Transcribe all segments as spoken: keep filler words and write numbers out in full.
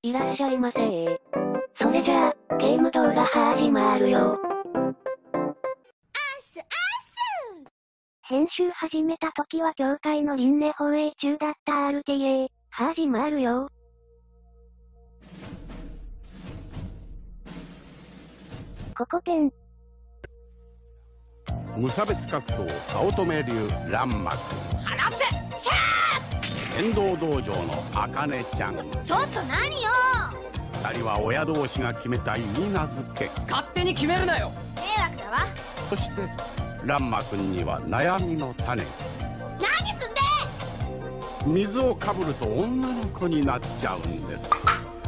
いらっしゃいませー。それじゃあ、ゲーム動画始まるよ。 あっすあっす。 編集始めた時は教会の輪廻放映中だった アールティーエー、始まるよ。ここペン。 無差別格闘早乙女流乱幕。 離せシャ剣道道場のあかねちゃん。 ー。ちょっと何よ。 二人は親同士が決めたいいなずけ。 勝手に決めるなよ。 迷惑だわ。 そして乱馬くんには悩みの種。 何すんで。 水をかぶると女の子になっちゃうんです。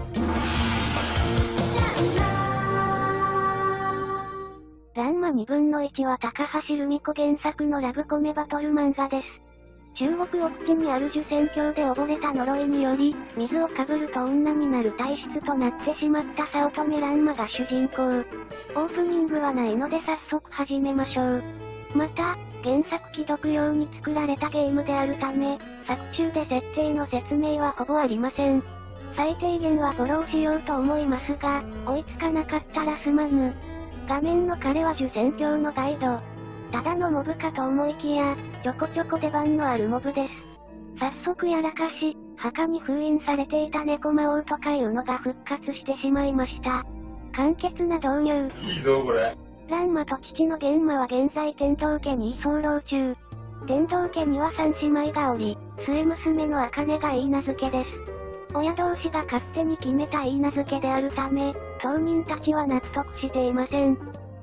ランマにぶんのいちは高橋留美子原作のラブコメバトル漫画です。中国奥地にある受選郷で溺れた呪いにより、水をかぶると女になる体質となってしまった早乙女ランマが主人公。オープニングはないので早速始めましょう。また、原作既読用に作られたゲームであるため、作中で設定の説明はほぼありません。最低限はフォローしようと思いますが、追いつかなかったらすまぬ。画面の彼は受選郷のガイド。ただのモブかと思いきや、ちょこちょこ出番のあるモブです。早速やらかし、墓に封印されていた猫魔王とかいうのが復活してしまいました。簡潔な導入。 いいぞこれ。 ランマと父のゲンマは現在天道家に居候中。天道家には三姉妹がおり、末娘の茜がいい名付けです。親同士が勝手に決めたいい名付けであるため、当人たちは納得していません。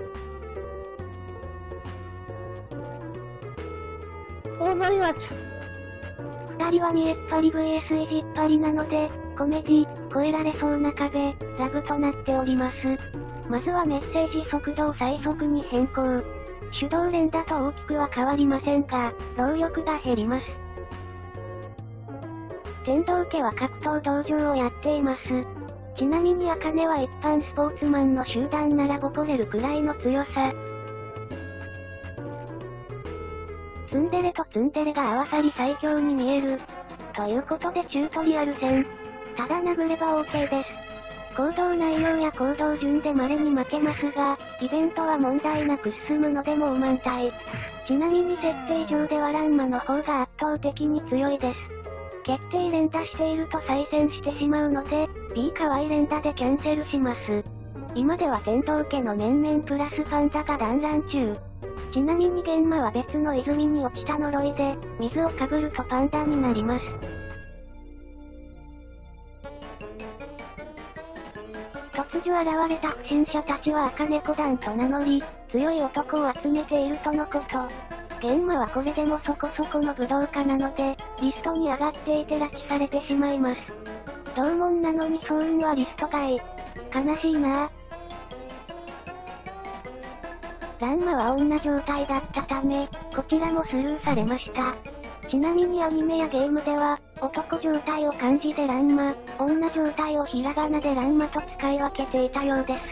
二人は見えっ張り ブイエス 意地っ張りなので、コメディ、越えられそうな壁、ラブとなっております。まずはメッセージ速度を最速に変更。手動連打と大きくは変わりませんが、労力が減ります。天道家は格闘道場をやっています。ちなみに茜は一般スポーツマンの集団ならボコれるくらいの強さ。ツンデレとツンデレが合わさり最強に見える。ということでチュートリアル戦。ただ殴れば OK です。行動内容や行動順で稀に負けますが、イベントは問題なく進むのでもう満体。ちなみに設定上ではランマの方が圧倒的に強いです。決定連打していると再戦してしまうので、B か Y 連打でキャンセルします。今では天道家の面々プラスパンダが団らん中。ちなみにゲンマは別の泉に落ちた呪いで、水をかぶるとパンダになります。突如現れた不審者たちは赤猫団と名乗り、強い男を集めているとのこと。ゲンマはこれでもそこそこの武道家なので、リストに上がっていて拉致されてしまいます。同門なのに総運はリスト外。悲しいなぁ。ランマは女状態だったため、こちらもスルーされました。ちなみにアニメやゲームでは、男状態を漢字でランマ、女状態をひらがなでランマと使い分けていたようです。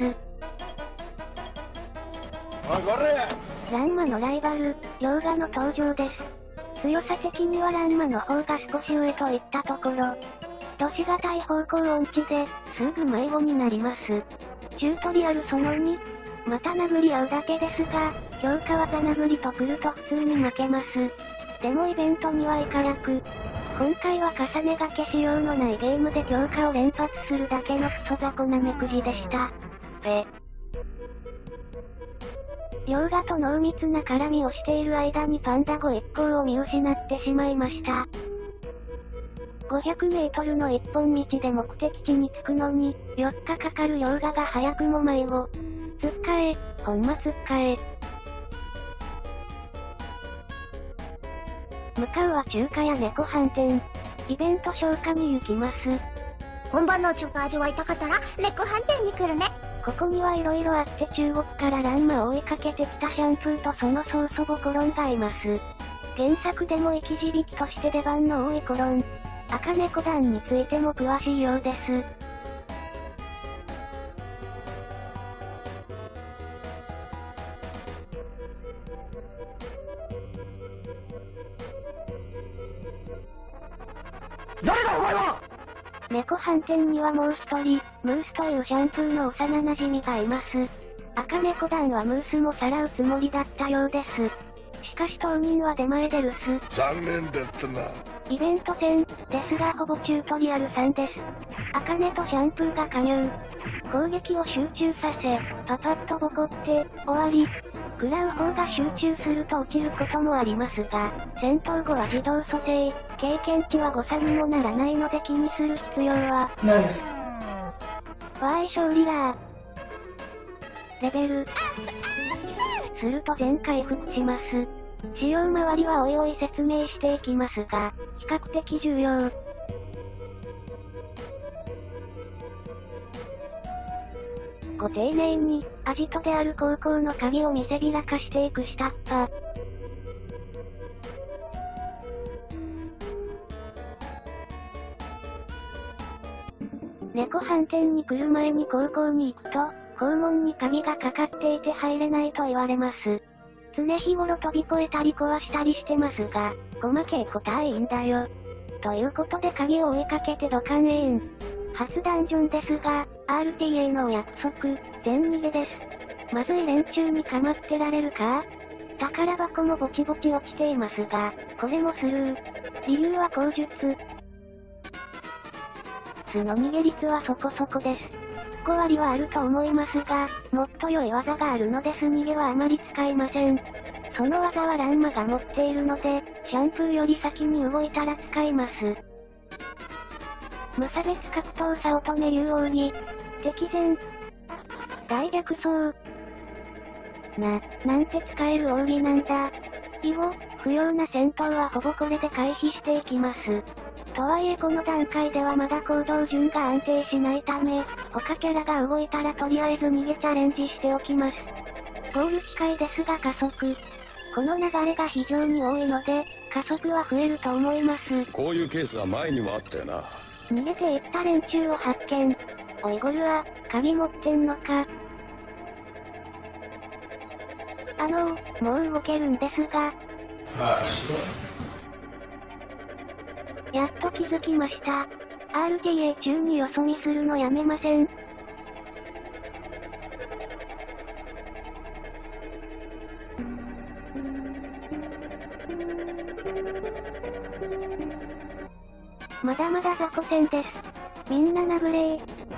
おいこれ。 ランマのライバル、ヨウガの登場です。強さ的にはランマの方が少し上といったところ。年がたい方向音痴で、すぐ迷子になります。チュートリアルそのに、また殴り合うだけですが、強化技殴りと来ると普通に負けます。でもイベントには行かなく。今回は重ねがけしようのないゲームで強化を連発するだけのクソ雑魚なめくじでした。べ。ヨウガと濃密な絡みをしている間にパンダゴ一行を見失ってしまいました。ごひゃくメートルの一本道で目的地に着くのに、よっかかかるヨウガが早くも迷子。つっかえ、ほんまつっかえ。向かうは中華や猫飯店。イベント消化に行きます。 本場の中華味わいたかったら、猫飯店に来るね。 ここには色々あって中国からランマを追いかけてきたシャンプーとその曽祖母コロンがいます。原作でも生き字引として出番の多いコロン。赤猫団についても詳しいようです。 誰だお前は。 猫飯店にはもう一人、ムースというシャンプーの幼馴染がいます。赤猫団はムースもさらうつもりだったようです。しかし当人は出前で留守。 残念だったな。 イベント戦、ですがほぼチュートリアルさんです。赤根とシャンプーが加入。攻撃を集中させ、パパッとボコって、終わり。食らう方が集中すると落ちることもありますが、戦闘後は自動蘇生、経験値は誤差にもならないので気にする必要は、 ないです。 わーい勝利だー。レベル。すると全回復します。使用周りはおいおい説明していきますが、比較的重要。ご丁寧に、アジトである高校の鍵を見せびらかしていく下っ端。猫飯店に来る前に高校に行くと、校門に鍵がかかっていて入れないと言われます。常日頃飛び越えたり壊したりしてますが、細けいことはいいんだよ。ということで鍵を追いかけて土管へイン。初ダンジョンですが、アールティーエー のお約束、全逃げです。まずい連中に構ってられるか？宝箱もぼちぼち落ちていますが、これもスルー。理由は口述。素の逃げ率はそこそこです。ご割はあると思いますが、もっと良い技があるので素逃げはあまり使いません。その技はランマが持っているので、シャンプーより先に動いたら使います。無差別格闘早乙女竜奥義。敵前。大逆走。な、なんて使える奥義なんだ。以後、不要な戦闘はほぼこれで回避していきます。とはいえこの段階ではまだ行動順が安定しないため、他キャラが動いたらとりあえず逃げチャレンジしておきます。ゴール近いですが加速。この流れが非常に多いので、加速は増えると思います。 こういうケースは前にもあったよな。 逃げていった連中を発見。おいゴルは、鍵持ってんのか。あのー、もう動けるんですが。 ああ、しろ。 やっと気づきました。アールティーエー 中によそ見するのやめません。まだまだ雑魚戦です。みんな殴れー。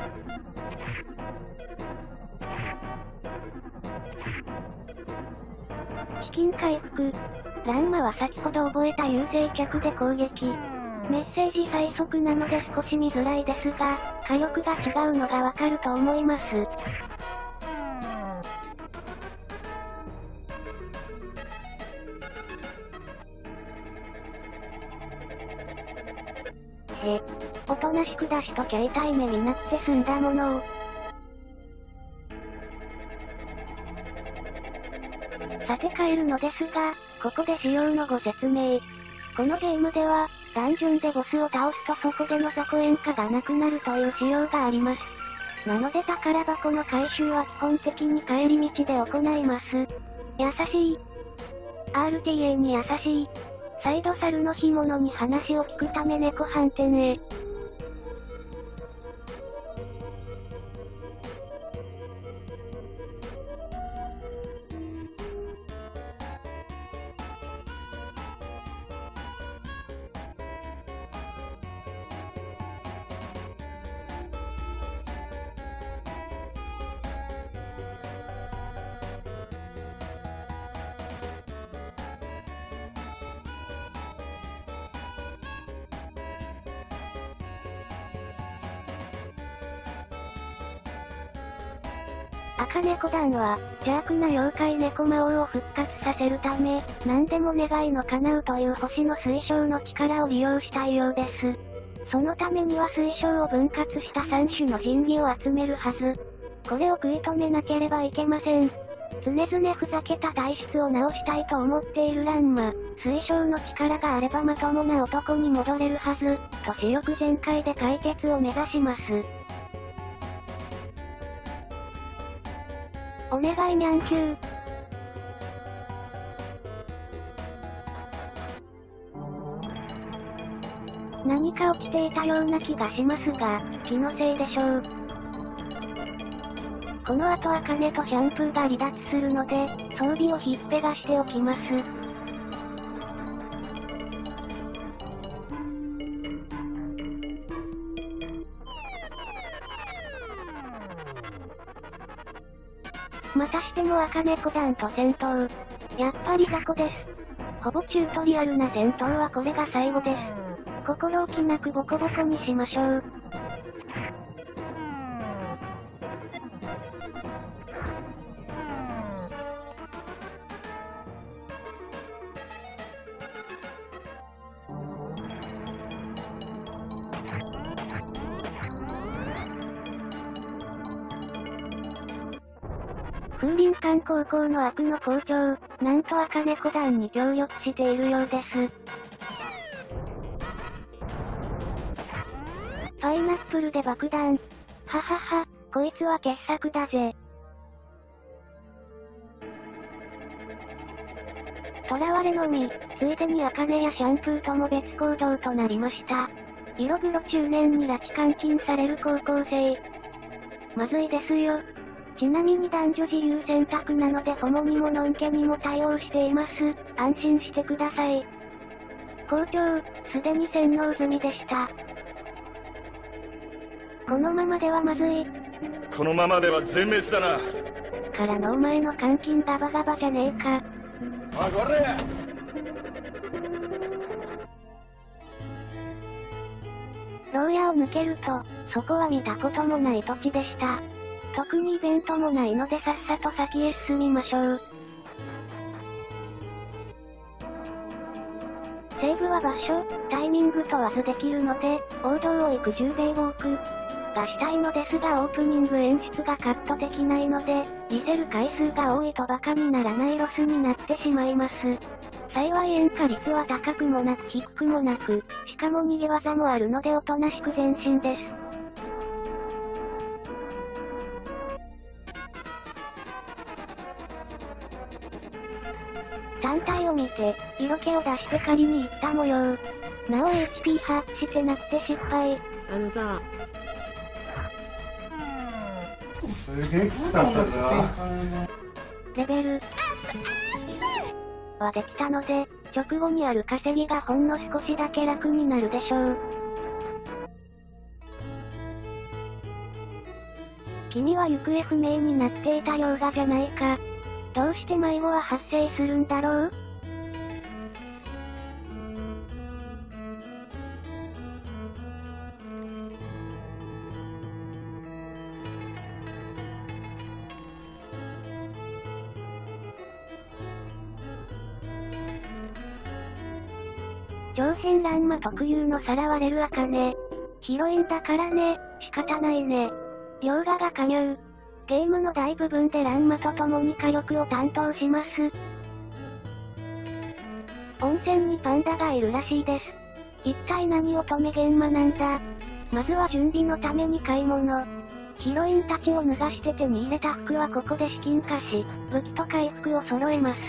資金回復。ランマは先ほど覚えた優勢脚で攻撃。メッセージ最速なので少し見づらいですが、火力が違うのがわかると思います。へ。おとなしく出しときゃ痛い目になって済んだものを。さて帰るのですが、ここで仕様のご説明。このゲームでは、ダンジョンでボスを倒すとそこでの雑魚演歌がなくなるという仕様があります。なので宝箱の回収は基本的に帰り道で行います。優しい。アールティーエー に優しい。再度猿の干物に話を聞くため猫飯店へ。赤猫団は、邪悪な妖怪猫魔王を復活させるため、何でも願いの叶うという星の水晶の力を利用したいようです。そのためには水晶を分割したさん種の神器を集めるはず。これを食い止めなければいけません。常々ふざけた体質を直したいと思っているランマ。水晶の力があればまともな男に戻れるはず、と私欲全開で解決を目指します。お願いにゃんきゅー。 何か落ちていたような気がしますが、気のせいでしょう。この後茜とシャンプーが離脱するので、装備をひっぺがしておきます。またしても茜子団と戦闘。やっぱり雑魚です。ほぼチュートリアルな戦闘はこれが最後です。心置きなくボコボコにしましょう。風林館高校の悪の校長、なんと茜子団に協力しているようです。パイナップルで爆弾。ははは、こいつは傑作だぜ。囚われのみ、ついでに茜やシャンプーとも別行動となりました。色黒中年に拉致監禁される高校生。まずいですよ。ちなみに男女自由選択なのでホモにもノンケにも対応しています。安心してください。校長、すでに洗脳済みでした。このままではまずい。 このままでは全滅だな。 からのお前の監禁ガバガバじゃねえか。 あ、これ牢屋を抜けると、そこは見たこともない土地でした。特にイベントもないのでさっさと先へ進みましょう。セーブは場所、タイミング問わずできるので、王道を行くじゅうべいウォークがしたいのですがオープニング演出がカットできないので、リセる回数が多いとバカにならないロスになってしまいます。幸い塩化率は高くもなく低くもなく、しかも逃げ技もあるのでおとなしく前進です。単体を見て、色気を出して狩りに行った模様。なお エイチピー 把握してなくて失敗。 あのさ、 すげえきつかったな。 レベルはできたので、直後にある稼ぎがほんの少しだけ楽になるでしょう。君は行方不明になっていたようがじゃないか。どうして迷子は発生するんだろう？長編乱馬特有のさらわれる茜。ヒロインだからね、仕方ないね。両画が加入。ゲームの大部分で乱馬と共に火力を担当します。温泉にパンダがいるらしいです。一体何乙女玄馬なんだ。まずは準備のために買い物。ヒロインたちを脱がして手に入れた服はここで資金化し、武器と回復を揃えます。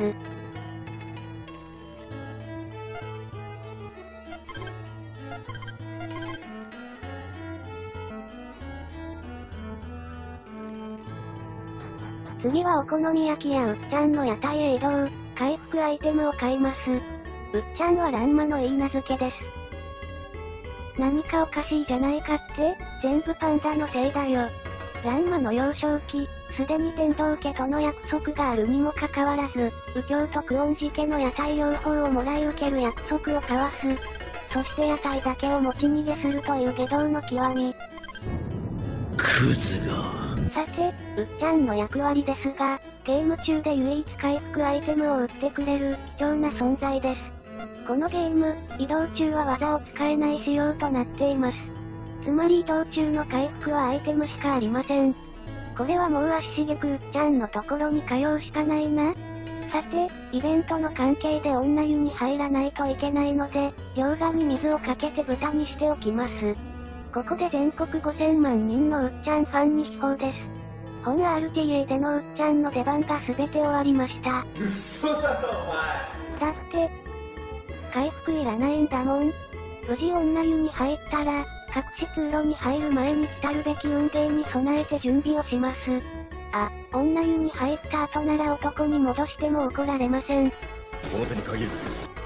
次はお好み焼きやうっちゃんの屋台へ移動、回復アイテムを買います。うっちゃんは乱馬のいい名付けです。何かおかしいじゃないかって？全部パンダのせいだよ。乱馬の幼少期、すでに天道家との約束があるにもかかわらず、右京と久遠寺家の屋台両方をもらい受ける約束を交わす。そして屋台だけを持ち逃げするという下道の極み。 クズが。 さて、うっちゃんの役割ですが、ゲーム中で唯一回復アイテムを売ってくれる貴重な存在です。このゲーム、移動中は技を使えない仕様となっています。つまり移動中の回復はアイテムしかありません。これはもう足しげくうっちゃんのところに通うしかないな。さて、イベントの関係で女湯に入らないといけないので、両側に水をかけて豚にしておきます。ここで全国ごせんまんにんのうっちゃんファンに秘宝です。本 アールティーエー でのうっちゃんの出番が全て終わりました。 嘘だろお前。 だって、回復いらないんだもん。 無事女湯に入ったら、隠し通路に入る前に来るべき運ゲーに備えて準備をします。あ、女湯に入った後なら男に戻しても怒られません。 表に限る。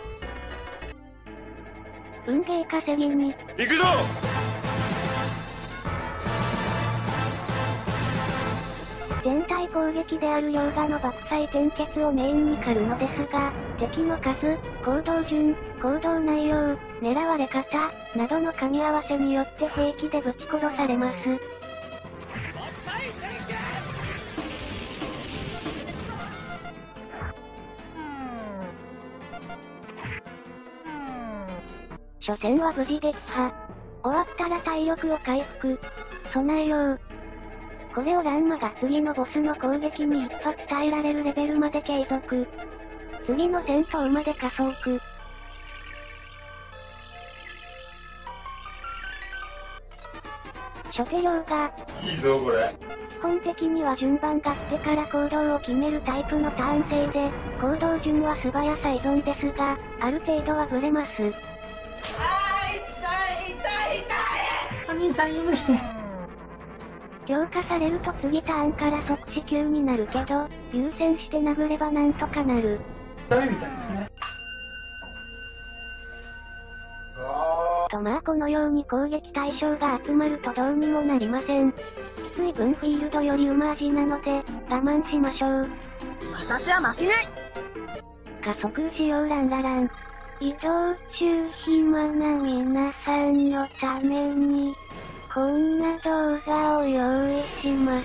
運ゲー稼ぎに。 行くぞ！ 全体攻撃である溶河の爆砕転結をメインに狩るのですが、敵の数、行動順、行動内容、狙われ方、などの噛み合わせによって平気でぶち殺されます。初戦は無事撃破。終わったら体力を回復。備えよう。これをランマが次のボスの攻撃に一発耐えられるレベルまで継続。次の戦闘まで加速。初手量が、 いいぞこれ。 基本的には順番が来てから行動を決めるタイプのターン制で、行動順は素早さ依存ですが、ある程度はブレます。 あー、痛い痛い痛い。 お兄さん許して。 強化されると次ターンから即死球になるけど、優先して殴ればなんとかなる。 ダメみたいですね。 とまあこのように攻撃対象が集まるとどうにもなりません。きつい分フィールドよりうま味なので、我慢しましょう。 私は負けない。 加速しようランララン。移動中暇な皆さんのために、こんな動画を用意します。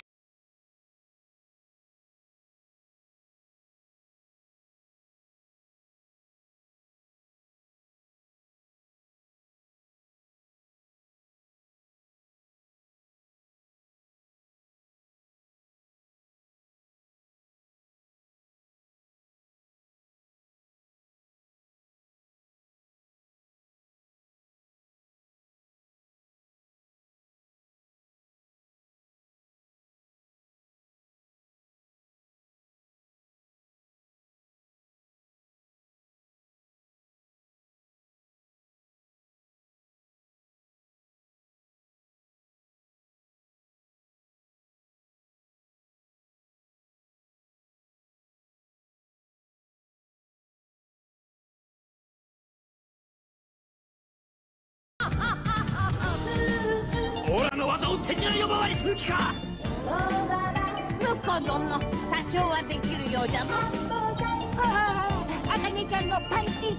オラの技を手品呼ばわりする気か。 ムコ殿、多少はできるようじゃな。ああ、アカネちゃんのパンチ。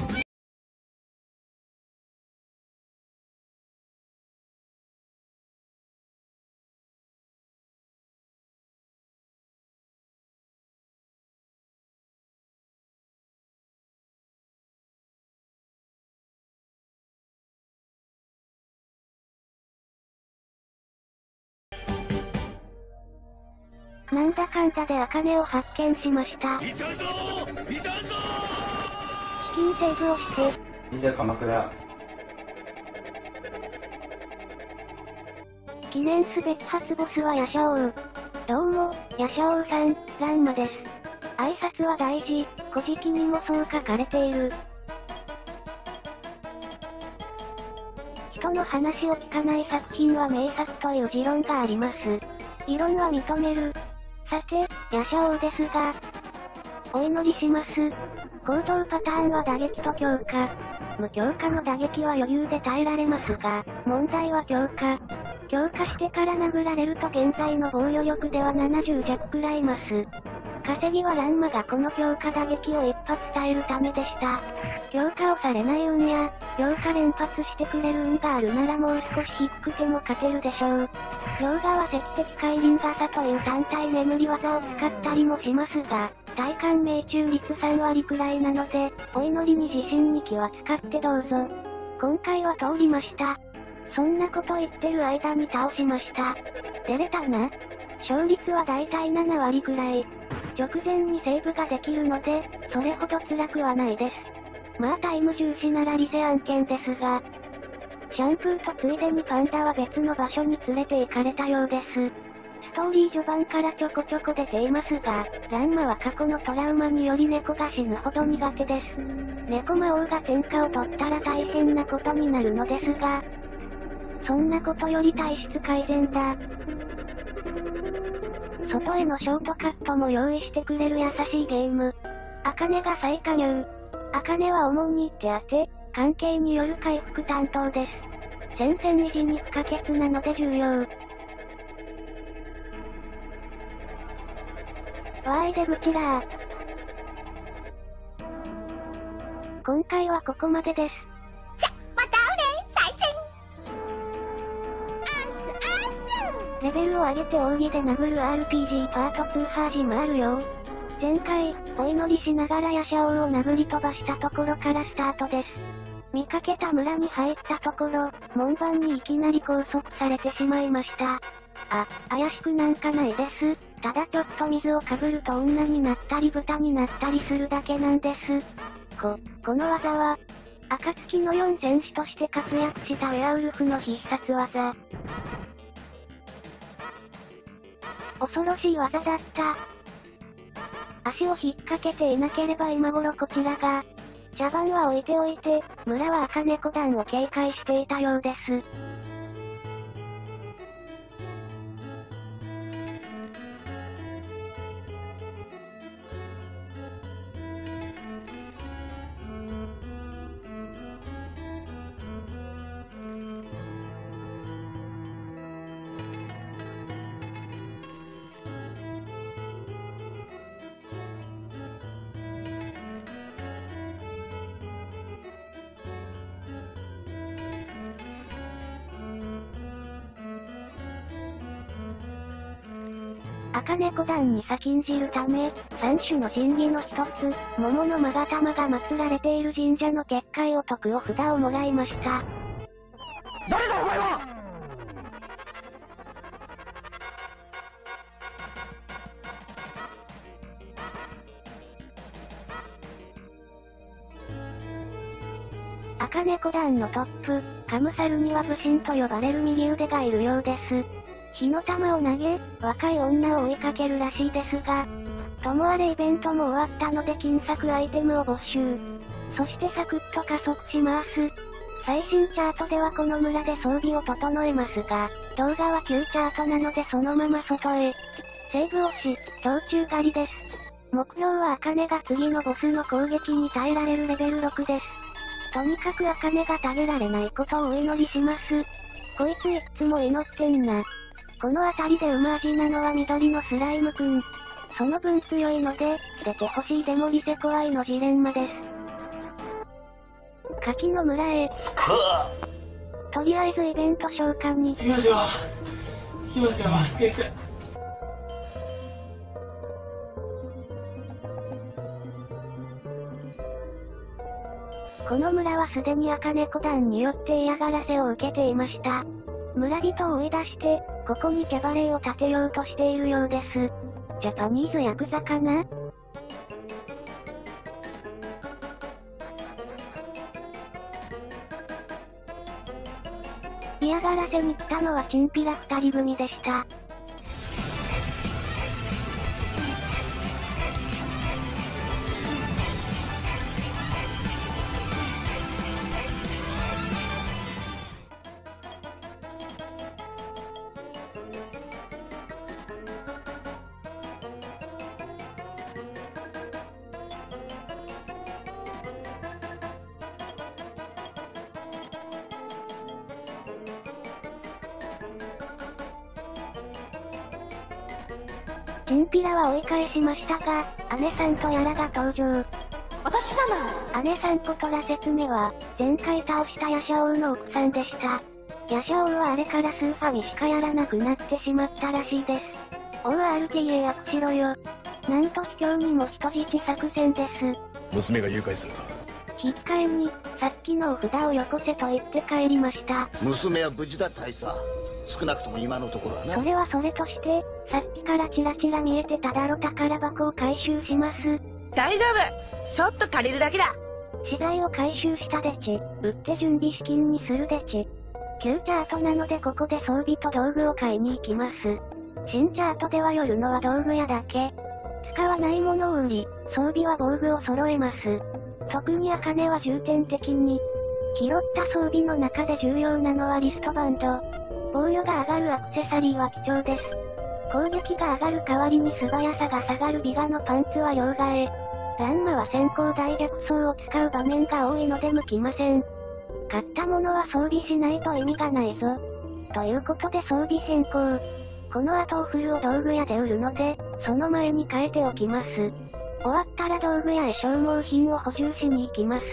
なんだかんだで茜を発見しました。 いたぞー、いたぞ資金セーブをして。 じゃあ鎌倉。 記念すべき初ボスはヤシャ王。どうも、ヤシャ王さん、ランマです。挨拶は大事、古事記にもそう書かれている。人の話を聞かない作品は名作という持論があります。異論は認める。さて、ヤシャ王ですが、お祈りします。行動パターンは打撃と強化。無強化の打撃は余裕で耐えられますが、問題は強化。強化してから殴られると現在の防御力ではななじゅう弱くらいます。稼ぎはランマがこの強化打撃を一発耐えるためでした。強化をされない運や、強化連発してくれる運があるならもう少し低くても勝てるでしょう。溶河は赤敵海輪傘という単体眠り技を使ったりもしますが、体感命中率さん割くらいなので、お祈りに自信に気は使ってどうぞ。今回は通りました。そんなこと言ってる間に倒しました。出れたな。勝率はだいたいなな割くらい。直前にセーブができるので、それほど辛くはないです。まあタイム重視ならリセ案件ですが、シャンプーとついでにパンダは別の場所に連れて行かれたようです。 ストーリー序盤からちょこちょこ出ていますが、ランマは過去のトラウマにより猫が死ぬほど苦手です。猫魔王が天下を取ったら大変なことになるのですが、そんなことより体質改善だ。外へのショートカットも用意してくれる優しいゲーム。アカネが再加入。アカネは主に手当て、関係による回復担当です。戦線維持に不可欠なので重要。わーいでブチラー。今回はここまでです。 じゃ、また会うね、再戦。アースアース。 レベルを上げて奥義で殴る アールピージー パートツー始まるよ。前回、お祈りしながらヤシャオウを殴り飛ばしたところからスタートです。見かけた村に入ったところ、門番にいきなり拘束されてしまいました。あ、怪しくなんかないです。ただちょっと水をかぶると女になったり豚になったりするだけなんです。こ、この技は、暁のよん戦士として活躍したウェアウルフの必殺技。恐ろしい技だった。足を引っ掛けていなければ今頃こちらが、茶番は置いておいて、村は赤猫団を警戒していたようです。赤猫団に先んじるため、三種の神器の一つ、桃の勾玉が祀られている神社の結界を解くお札をもらいました。 誰だお前は！ 赤猫団のトップ、カムサルには武神と呼ばれる右腕がいるようです。火の玉を投げ、若い女を追いかけるらしいですが、ともあれイベントも終わったので金策アイテムを没収。そしてサクッと加速します。最新チャートではこの村で装備を整えますが、動画は旧チャートなのでそのまま外へ。セーブをし、強中狩りです。目標は茜が次のボスの攻撃に耐えられるレベルろくです。とにかく茜がたげられないことをお祈りします。こいついっつも祈ってんな。この辺りで馬味なのは緑のスライムくん。その分強いので、出てほしいでもリセコアイのジレンマです。柿の村へ。とりあえずイベント召喚に。 行きますよ。行きますよ。行く行く。 この村はすでに赤猫団によって嫌がらせを受けていました。村人を追い出して、ここにキャバレーを建てようとしているようです。ジャパニーズヤクザかな？嫌がらせに来たのはチンピラ二人組でした。チンピラは追い返しましたが、姉さんとやらが登場。 私じゃない。 姉さんことら説明は、前回倒したヤシャオウの奥さんでした。ヤシャオウはあれからスーファミしかやらなくなってしまったらしいです。おう アールティーエー 訳しろよ。なんと卑怯にも人質作戦です。 娘が誘拐された。 引っ換えに、さっきのお札をよこせと言って帰りました。 娘は無事だ大佐。少なくとも今のところはな。 それはそれとして、さっきからチラチラ見えてただろ宝箱を回収します。 大丈夫。ちょっと借りるだけだ。 資材を回収したでち。売って準備資金にするでち。旧チャートなのでここで装備と道具を買いに行きます。 死んじゃ後では寄るのは道具屋だけ。使わないものを売り、装備は防具を揃えます。特に茜は重点的に。拾った装備の中で重要なのはリストバンド。防御が上がるアクセサリーは貴重です。攻撃が上がる代わりに素早さが下がるビガのパンツは両替。ランマは先行大逆走を使う場面が多いので向きません。買ったものは装備しないと意味がないぞ。ということで装備変更。この後オフルを道具屋で売るので、その前に変えておきます。終わったら道具屋へ消耗品を補充しに行きます。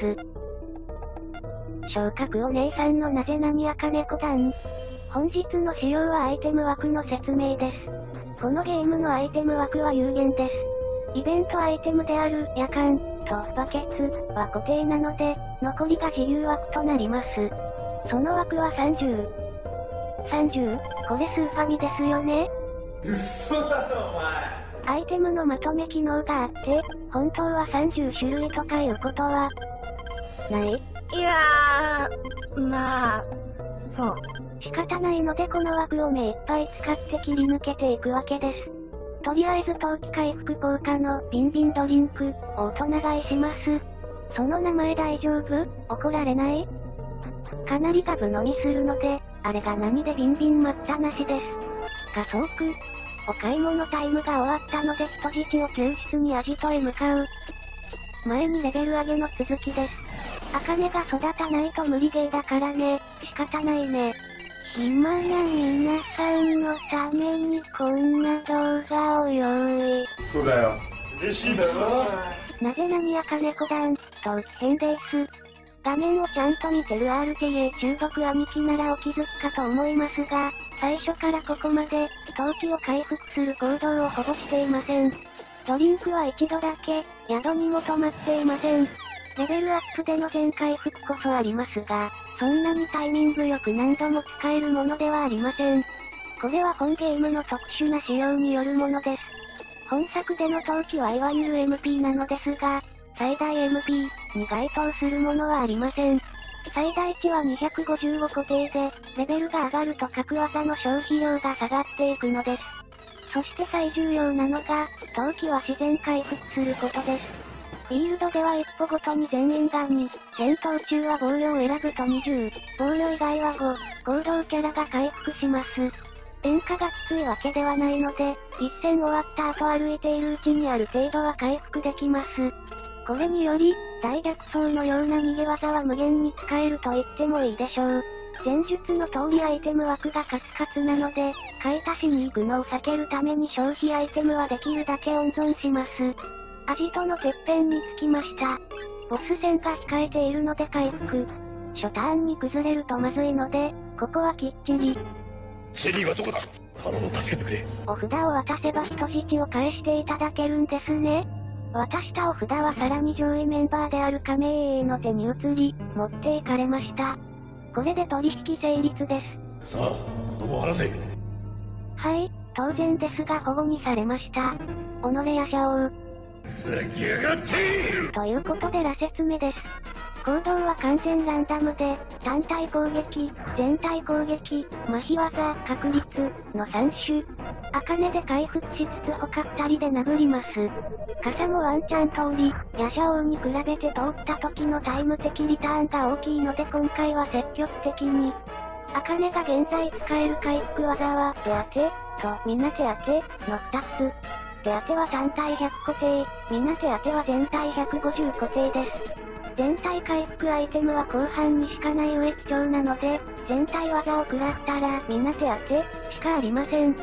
昇格お姉さんのなぜなにあかねこ団。本日の仕様はアイテム枠の説明です。このゲームのアイテム枠は有限です。イベントアイテムである夜間とバケツは固定なので、残りが自由枠となります。その枠はさんじゅう。さんじゅう? これスーファミですよね？ 嘘だろお前。 アイテムのまとめ機能があって、本当はさんじゅう種類とかいうことはない？ いやー、まあ、そう。 仕方ないのでこの枠を目いっぱい使って切り抜けていくわけです。とりあえず冬季回復効果のビンビンドリンクを大人買いします。その名前大丈夫？怒られない？かなりガブ飲みするので、あれが何でビンビン待ったなしです。仮想区。お買い物タイムが終わったので人質を救出にアジトへ向かう。前にレベル上げの続きです。茜が育たないと無理ゲーだからね、仕方ないね。暇な皆さんのためにこんな動画を用意。 そうだよ。嬉しいだろ。 なぜなにあかねこ団、冬季編です。画面をちゃんと見てる アールティーエー 中毒兄貴ならお気づきかと思いますが、最初からここまで、冬季を回復する行動をほぼしていません。ドリンクは一度だけ、宿にも泊まっていません。レベルアップでの全回復こそありますが、そんなにタイミングよく何度も使えるものではありません。これは本ゲームの特殊な仕様によるものです。本作での冬季はいわゆる エムピー なのですが、最大 エムピー に該当するものはありません。最大値はにひゃくごじゅうご固定で、レベルが上がると各技の消費量が下がっていくのです。そして最重要なのが、冬季は自然回復することです。フィールドでは一歩ごとに全員がに、戦闘中は防御を選ぶとにじゅう、防御以外はご、行動キャラが回復します。演歌がきついわけではないので、一戦終わった後歩いているうちにある程度は回復できます。これにより、大逆走のような逃げ技は無限に使えると言ってもいいでしょう。前述の通りアイテム枠がカツカツなので、買い足しに行くのを避けるために消費アイテムはできるだけ温存します。アジトのてっぺんに着きました。ボス戦が控えているので回復。初ターンに崩れるとまずいので、ここはきっちり。 シェリーはどこだ？頼む、助けてくれ。 お札を渡せば人質を返していただけるんですね。渡したお札はさらに上位メンバーである亀 エー の手に移り、持っていかれました。これで取引成立です。 さあ、子供を離せ。 はい、当然ですが保護にされました。己や者王。 ふざけやがってということで羅説明です。行動は完全ランダムで、単体攻撃、全体攻撃、麻痺技、確率のさん種。茜で回復しつつ他ふたりで殴ります。傘もワンチャン通り、夜叉王に比べて通った時のタイム的リターンが大きいので今回は積極的に。茜が現在使える回復技は、手当てと皆手当てのふたつ。手当ては単体ひゃく固定、皆手当ては全体ひゃくごじゅう固定です。全体回復アイテムは後半にしかない上貴重なので、全体技を食らったら皆手当てしかありません。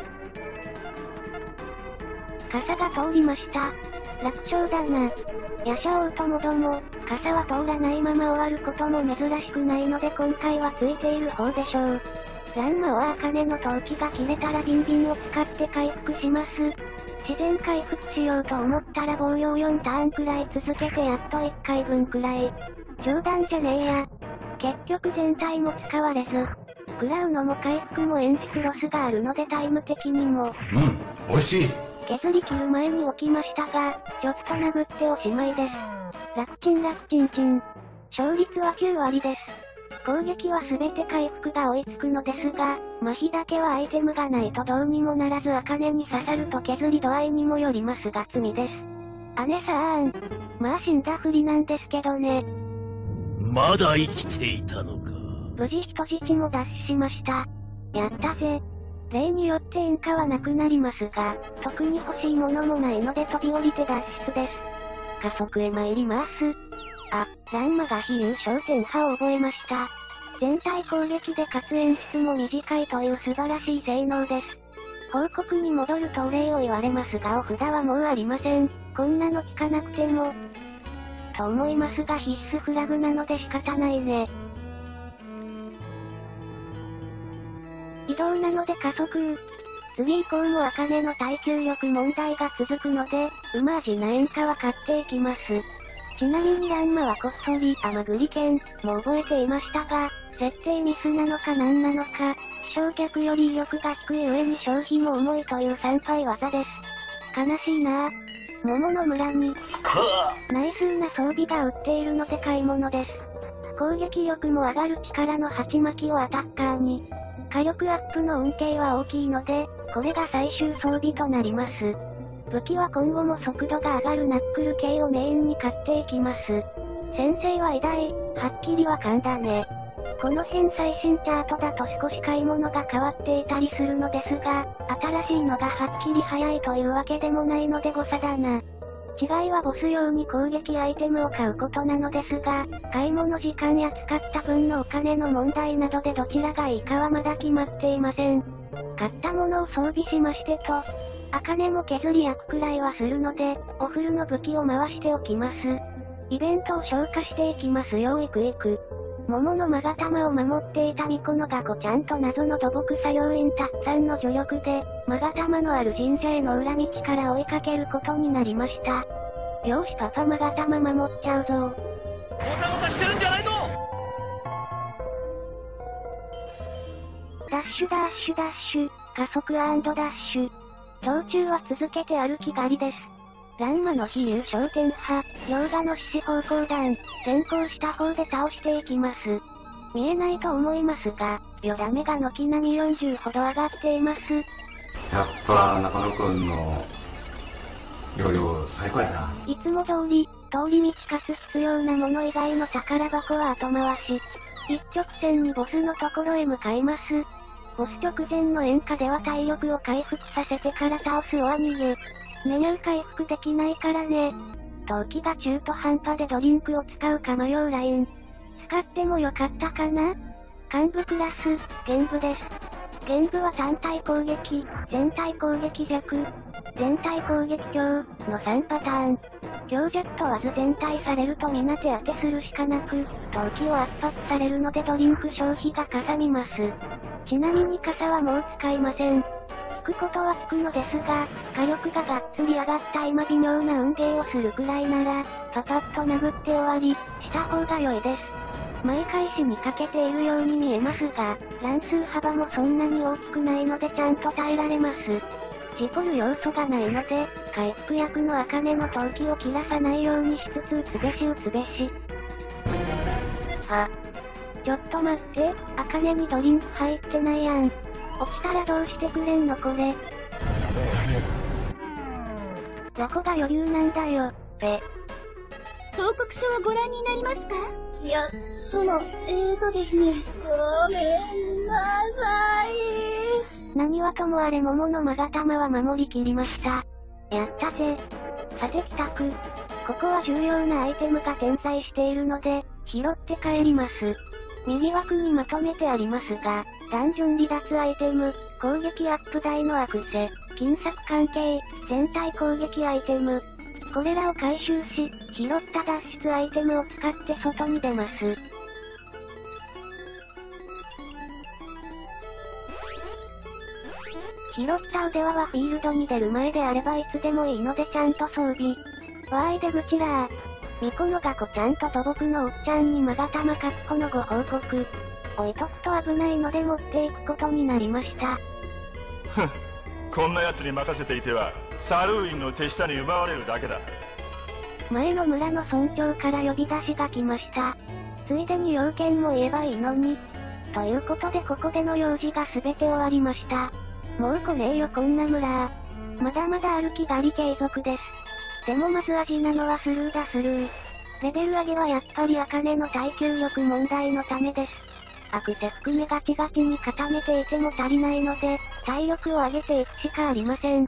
傘が通りました。楽勝だな。夜叉王ともども、傘は通らないまま終わることも珍しくないので今回はついている方でしょう。ランマは茜の闘気が切れたらビンビンを使って回復します。自然回復しようと思ったら防御をよんターンくらい続けてやっといっかいぶんくらい。冗談じゃねえや。結局全体も使われず。食らうのも回復も演出ロスがあるのでタイム的にも。 うん、美味しい。 削り切る前に起きましたが、ちょっと殴っておしまいです。楽ちん楽ちんちん。勝率はきゅうわりです。 攻撃は全て回復が追いつくのですが、麻痺だけはアイテムがないとどうにもならず茜に刺さると削り度合いにもよりますが罪です。姉さーん。まあ死んだふりなんですけどね。 まだ生きていたのか。 無事人質も脱出しました。やったぜ。例によって引火はなくなりますが、特に欲しいものもないので飛び降りて脱出です。加速へ参ります。あ、ランマが非優勝点派を覚えました。全体攻撃でかつ演出も短いという素晴らしい性能です。報告に戻るとお礼を言われますがお札はもうありません。こんなの聞かなくても。と思いますが必須フラグなので仕方ないね。移動なので加速。次以降も茜の耐久力問題が続くので、うま味な演歌は買っていきます。ちなみにランマはこっそり甘栗剣も覚えていましたが、設定ミスなのか何なのか、希少客より威力が低い上に消費も重いという参拝技です。悲しいなぁ。桃の村に、内数な装備が売っているので買い物です。攻撃力も上がる力の鉢巻きをアタッカーに。火力アップの恩恵は大きいので、これが最終装備となります。武器は今後も速度が上がるナックル系をメインに買っていきます。先生は偉大、はっきりわかんだね。この辺最新チャートだと少し買い物が変わっていたりするのですが、新しいのがはっきり早いというわけでもないので誤差だな。違いはボス用に攻撃アイテムを買うことなのですが、買い物時間や使った分のお金の問題などでどちらがいいかはまだ決まっていません。買ったものを装備しましてと、茜も削り役くらいはするので、おフルの武器を回しておきます。イベントを消化していきますよいくいく。桃の勾玉を守っていた巫女のガコちゃんと謎の土木作業員たっさんの助力で、勾玉のある神社への裏道から追いかけることになりました。よしパパ勾玉守っちゃうぞ。 もたもたしてるんじゃないの。 ダッシュダッシュダッシュ、加速&ダッシュ。道中は続けて歩き狩りです。ランマの非優勝点派、氷河の獅子方向弾、先行した方で倒していきます。見えないと思いますが、よだめが軒並みよんじゅうほど上がっています。 やっぱ中野くんの料理最高やな。 いつも通り、通り道かつ必要なもの以外の宝箱は後回し。一直線にボスのところへ向かいます。ボス直前の演歌では体力を回復させてから倒すおは逃げ。メニュー回復できないからね。陶器が中途半端でドリンクを使うか迷うライン。使ってもよかったかな？幹部クラス、玄武です。玄武は単体攻撃、全体攻撃弱、全体攻撃強のさんパターン。強弱問わず全体されると皆手当てするしかなく、陶器を圧迫されるのでドリンク消費がかさみます。ちなみに傘はもう使いません。引くことは効くのですが、火力ががっつり上がった今微妙な運ゲーをするくらいなら、パパッと殴って終わり、した方が良いです。毎回死にかけているように見えますが、乱数幅もそんなに大きくないのでちゃんと耐えられます。事故る要素がないので、回復役の茜の陶器を切らさないようにしつつ打つべし打つべし。あ。ちょっと待って、茜にドリンク入ってないやん。起きたらどうしてくれんのこれ。どこが余裕なんだよ、べ。 報告書はご覧になりますか？ いや、その、えーとですね。 ごめんなさい。 何はともあれ桃の勾玉は守りきりました。やったぜ。さて帰宅。ここは重要なアイテムが点在しているので、拾って帰ります。右枠にまとめてありますが、ダンジョン離脱アイテム、攻撃アップ台のアクセ、金策関係、全体攻撃アイテム。これらを回収し、拾った脱出アイテムを使って外に出ます。拾った腕輪はフィールドに出る前であればいつでもいいのでちゃんと装備。わーい出口らー。巫女のガコちゃんと土木のおっちゃんに勾玉確保のご報告。置いとくと危ないので持っていくことになりました。 ふん、こんな奴に任せていては、サルーインの手下に奪われるだけだ。 前の村の村長から呼び出しが来ました。 ついでに要件も言えばいいのに。ということでここでの用事が全て終わりました。もうこれよこんな村。まだまだ歩き狩り継続です。でもまず味なのはスルーだスルー。レベル上げはやっぱり茜の耐久力問題のためです。アクセ含めガチガチに固めていても足りないので、体力を上げていくしかありません。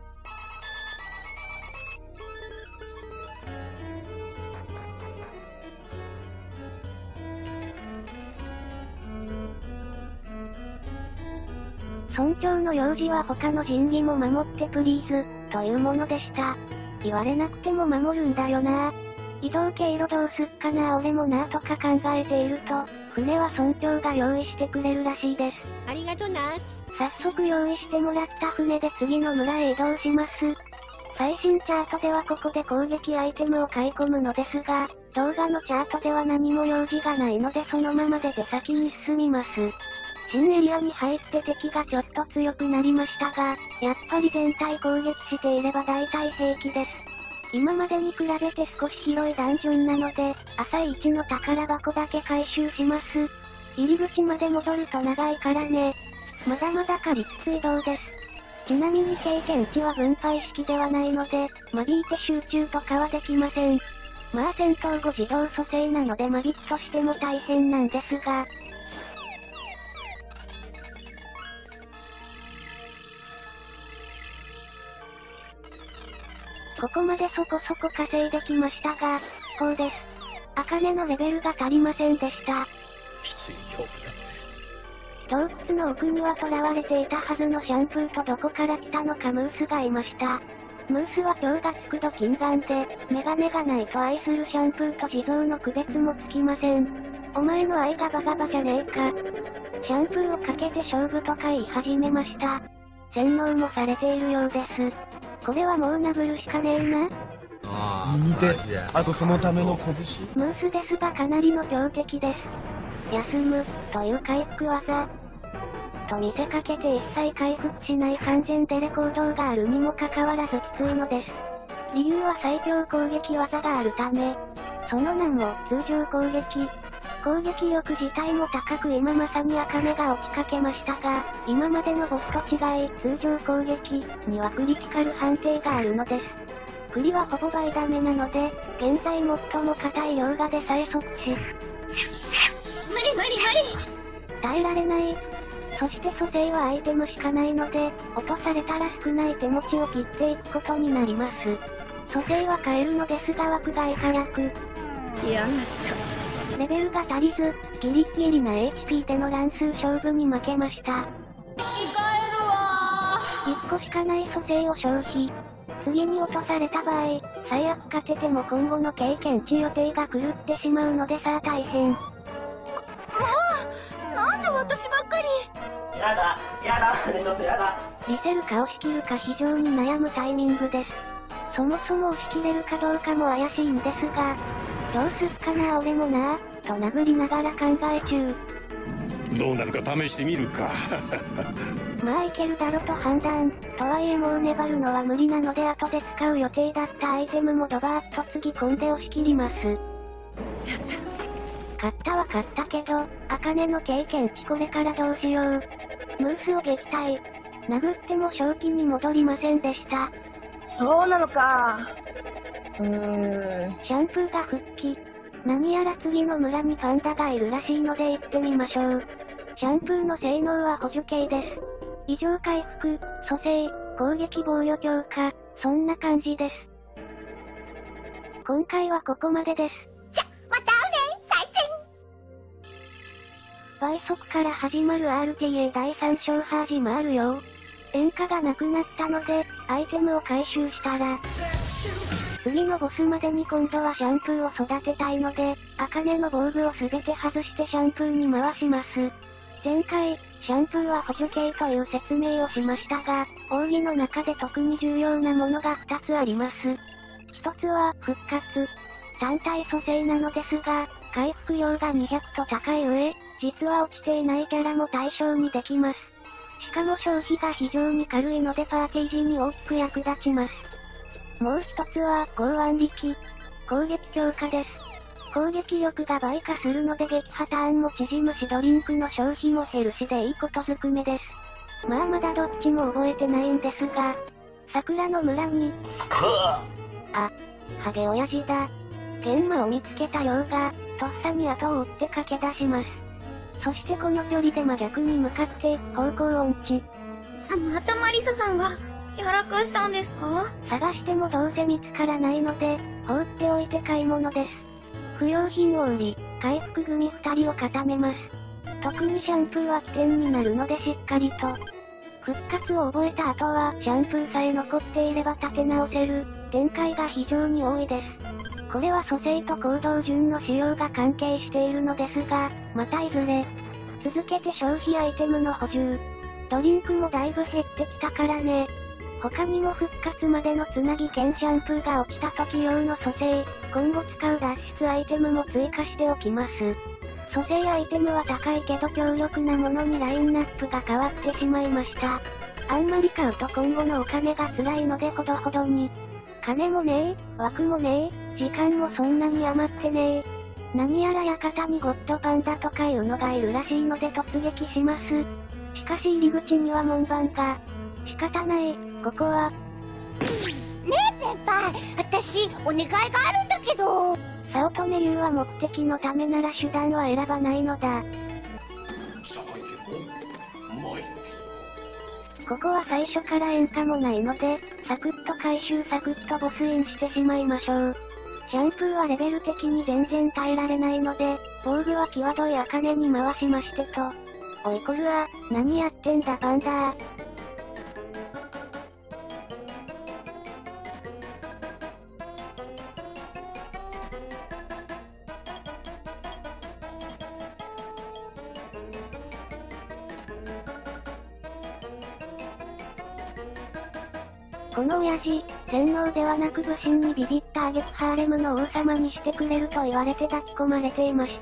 村長の用事は他の神器も守ってプリーズ、というものでした。言われなくても守るんだよなぁ。移動経路どうすっかな俺もなぁとか考えていると、船は村長が用意してくれるらしいです。 ありがとなす。 早速用意してもらった船で次の村へ移動します。最新チャートではここで攻撃アイテムを買い込むのですが、動画のチャートでは何も用事がないのでそのままで出先に進みます。新エリアに入って敵がちょっと強くなりましたが、やっぱり全体攻撃していれば大体平気です。今までに比べて少し広いダンジョンなので、朝一の宝箱だけ回収します。入り口まで戻ると長いからね。まだまだかりつつ移動です。ちなみに経験値は分配式ではないので、間引いて集中とかはできません。まあ戦闘後自動蘇生なので間引きとしても大変なんですが、ここまでそこそこ稼いできましたが、こうです。茜のレベルが足りませんでした。 きつい恐怖だ。 洞窟の奥には囚われていたはずのシャンプーとどこから来たのかムースがいました。ムースは蝶がつくと金眼で、メガネがないと愛するシャンプーと地蔵の区別もつきません。お前の愛がバカバじゃねえか。シャンプーをかけて勝負とか言い始めました。洗脳もされているようです。これはもう殴るしかねえな。 右手、あとそのための拳。 ムースですがかなりの強敵です。休む、という回復技。と見せかけて一切回復しない完全デレ行動があるにもかかわらずきついのです。理由は最強攻撃技があるため。その名も通常攻撃。攻撃力自体も高く今まさに茜が落ちかけましたが、今までのボスと違い、通常攻撃にはクリティカル判定があるのです。クリはほぼ倍ダメなので、現在最も硬い溶河でさえ即死。無理無理無理耐えられない。そして蘇生はアイテムしかないので、落とされたら少ない手持ちを切っていくことになります。蘇生は変えるのですが枠外火薬。 嫌になっちゃう。 レベルが足りず、ギリギリな エイチピー での乱数勝負に負けました。 生き返るわいっこしかない蘇生を消費。次に落とされた場合、最悪勝てても今後の経験値予定が狂ってしまうのでさあ大変。もうなんで私ばっかり。 やだ、やだ、ねしょすやだ。 リセるか押し切るか非常に悩むタイミングです。そもそも押し切れるかどうかも怪しいんですが、どうすっかな俺もなぁ、と殴りながら考え中。 どうなるか試してみるか。 まあいけるだろと判断。とはいえもう粘るのは無理なので後で使う予定だったアイテムもドバーッとつぎ込んで押し切ります。やった。勝ったは勝ったけど、茜の経験値これからどうしよう。ムースを撃退。殴っても正気に戻りませんでした。 そうなのか。うーん。 シャンプーが復帰。何やら次の村にパンダがいるらしいので行ってみましょう。シャンプーの性能は補助系です。異常回復、蘇生、攻撃防御強化、そんな感じです。今回はここまでです。 じゃ、また会うね、最近。 倍速から始まる アールティーエー 第三章始まるよ。塩化がなくなったので、アイテムを回収したら、次のボスまでに今度はシャンプーを育てたいので、茜の防具をすべて外してシャンプーに回します。前回、シャンプーは補助系という説明をしましたが、奥義の中で特に重要なものがふたつあります。ひとつは、復活。単体蘇生なのですが、回復量がにひゃくと高い上、実は落ちていないキャラも対象にできます。しかも消費が非常に軽いのでパーティー時に大きく役立ちます。もう一つは、剛腕力。攻撃強化です。 攻撃力が倍化するので撃破ターンも縮むしドリンクの消費も減るしでいいことずくめです。まあまだどっちも覚えてないんですが、桜の村に、あ、ハゲ親父だ。玄馬を見つけたようが、とっさに後を追って駆け出します。そしてこの距離で真逆に向かって、方向音痴。 あ、またマリサさんが、やらかしたんですか？ 探してもどうせ見つからないので、放っておいて買い物です。不要品を売り、回復組ふたりを固めます。特にシャンプーは起点になるのでしっかりと。復活を覚えた後は、シャンプーさえ残っていれば立て直せる、展開が非常に多いです。これは蘇生と行動順の使用が関係しているのですが、またいずれ。続けて消費アイテムの補充。ドリンクもだいぶ減ってきたからね。他にも復活までのつなぎ兼シャンプーが落ちた時用の蘇生、今後使う脱出アイテムも追加しておきます。蘇生アイテムは高いけど強力なものにラインナップが変わってしまいました。あんまり買うと今後のお金が辛いのでほどほどに。金もねえ、枠もねえ、時間もそんなに余ってねえ。何やら館にゴッドパンダとかいうのがいるらしいので突撃します。しかし入り口には門番が。仕方ない、ここは。 ねえ先輩、私、お願いがあるんだけど。 早乙女優は目的のためなら手段は選ばないのだ。ここは最初から演歌もないので、サクッと回収サクッとボスインしてしまいましょう。シャンプーはレベル的に全然耐えられないので、防具は際どい茜に回しましてと。おいコルア、何やってんだパンダー。この親父、洗脳ではなく武神にビビった挙句ハーレムの王様にしてくれると言われて抱き込まれていました。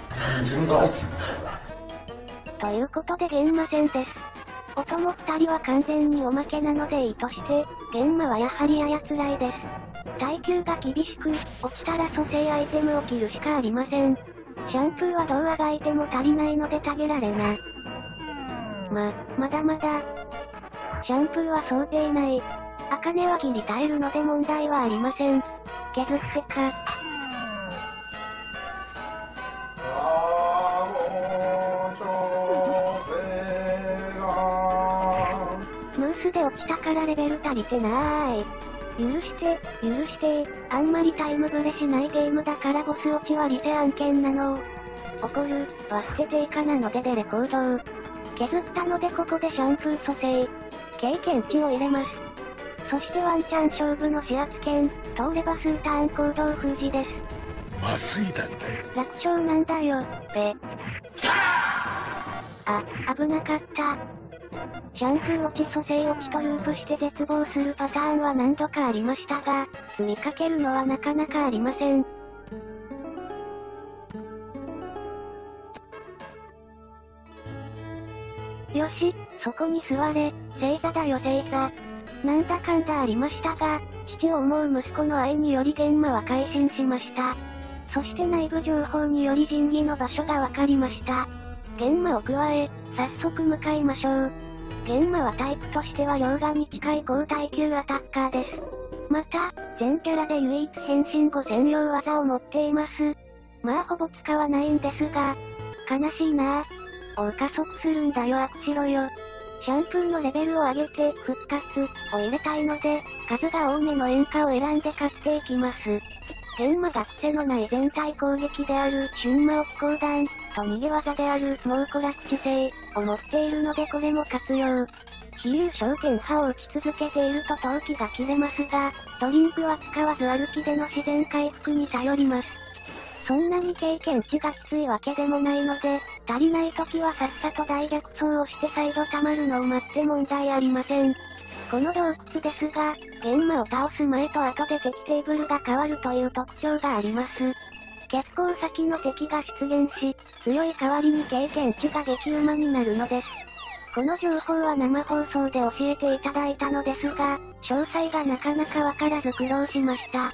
ということで玄馬戦です。お供二人は完全におまけなのでいいとして、玄馬はやはりやや辛いです。耐久が厳しく、落ちたら蘇生アイテムを切るしかありません。シャンプーはどうあがいても足りないのでたげられな。ま、まだまだ。シャンプーは想定内。茜はギリ耐えるので問題はありません。削ってか。ムースで落ちたからレベル足りてなーい。許して、許してー。あんまりタイムブレしないゲームだからボス落ちはリセ案件なの。怒る、は捨てていかなのででレコード。削ったのでここでシャンプー蘇生。経験値を入れます。そしてワンチャン勝負の指圧剣、通れば数ターン行動封じです。 麻酔弾だよ。 楽勝なんだよ、べ。あ、危なかった。シャンプー落ち蘇生落ちとループして絶望するパターンは何度かありましたが、積みかけるのはなかなかありません。よし、そこに座れ、星座だよ星座。なんだかんだありましたが、父を思う息子の愛により玄馬は改心しました。そして内部情報により神器の場所がわかりました。玄馬を加え、早速向かいましょう。玄馬はタイプとしては溶岩に近い高耐久アタッカーです。また、全キャラで唯一変身後専用技を持っています。まあほぼ使わないんですが、悲しいなぁ。おう加速するんだよ悪しろよ。シャンプーのレベルを上げて復活を入れたいので、数が多めの演歌を選んで買っていきます。玄馬が癖のない全体攻撃である春魔置講談と逃げ技である猛虎落地性を持っているのでこれも活用。比喩焦点波を打ち続けていると闘気が切れますが、ドリンクは使わず歩きでの自然回復に頼ります。そんなに経験値がきついわけでもないので、足りない時はさっさと大逆走をして再度溜まるのを待って問題ありません。この洞窟ですが、玄馬を倒す前と後で敵テーブルが変わるという特徴があります。結構先の敵が出現し、強い代わりに経験値が激うまになるのです。この情報は生放送で教えていただいたのですが、詳細がなかなかわからず苦労しました。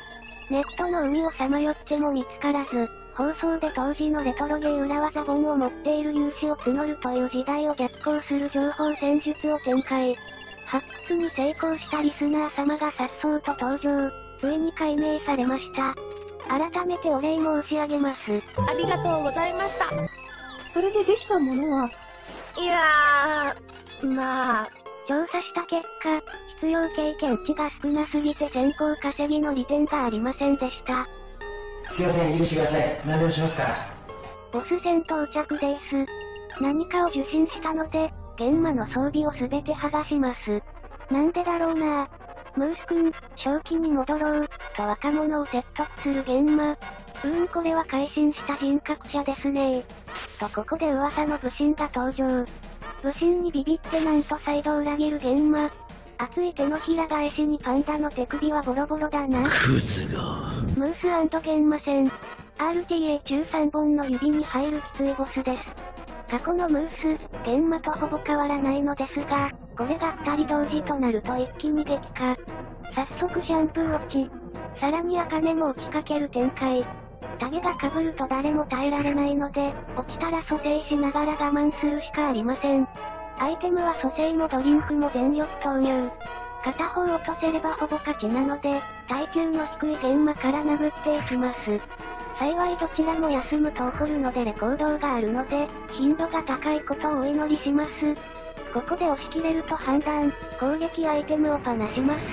ネットの海をさまよっても見つからず、放送で当時のレトロゲー裏技本を持っている有志を募るという時代を逆行する情報戦術を展開。発掘に成功したリスナー様が颯爽と登場。ついに解明されました。改めてお礼申し上げます。 ありがとうございました。それでできたものは、いやー、まあ、 調査した結果、必要経験値が少なすぎて先行稼ぎの利点がありませんでした。 すいません、許してください。何でもしますから。 ボス戦到着です。何かを受信したので、玄魔の装備をすべて剥がします。なんでだろうなぁ。ムース君、正気に戻ろう、と若者を説得する玄魔。うーんこれは改心した人格者ですねー。とここで噂の武神が登場。武神にビビってなんと再度裏切る玄魔。熱い手のひら返しにパンダの手首はボロボロだな。 クズが。 ムース&玄魔戦。アールティーエー 中さんぼんの指に入るきついボスです。過去のムース、玄魔とほぼ変わらないのですが、これが二人同時となると一気に激化。早速シャンプー落ち。さらに茜も落ちかける展開。タゲが被ると誰も耐えられないので、落ちたら蘇生しながら我慢するしかありません。アイテムは蘇生もドリンクも全力投入。片方落とせればほぼ勝ちなので、耐久の低い玄魔から殴っていきます。幸いどちらも休むと起こるのでレコードがあるので、頻度が高いことをお祈りします。ここで押し切れると判断、攻撃アイテムをパなします。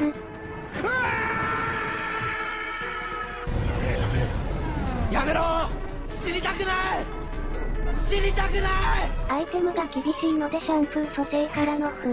やめろ！死にたくない！死にたくない！ アイテムが厳しいのでシャンプー蘇生からの負。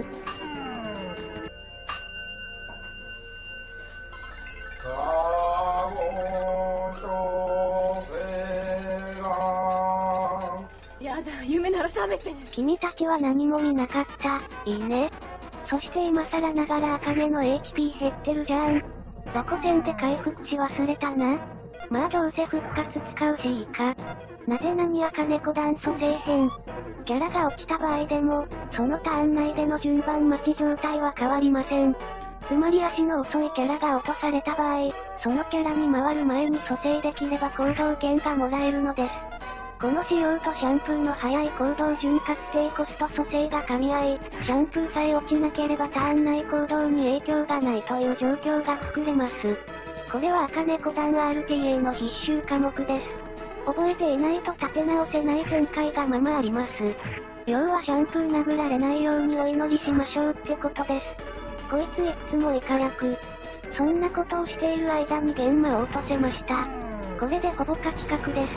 やだ、夢なら覚めて。 君たちは何も見なかった。いいね。そして今更ながら茜の エイチピー 減ってるじゃん。雑魚戦で回復し忘れたな。まあどうせ復活使うしいいか。なぜなに茜子弾蘇生編。キャラが落ちた場合でも、そのターン内での順番待ち状態は変わりません。つまり足の遅いキャラが落とされた場合、そのキャラに回る前に蘇生できれば行動権がもらえるのです。この仕様とシャンプーの早い行動潤滑低コスト蘇生が噛み合い、シャンプーさえ落ちなければターン内行動に影響がないという状況が作れます。これは茜子弾 アールティーエー の必修科目です。覚えていないと立て直せない展開がままあります。要はシャンプー殴られないようにお祈りしましょうってことです。こいついつもイカ役。そんなことをしている間に玄魔を落とせました。これでほぼ勝ち確です。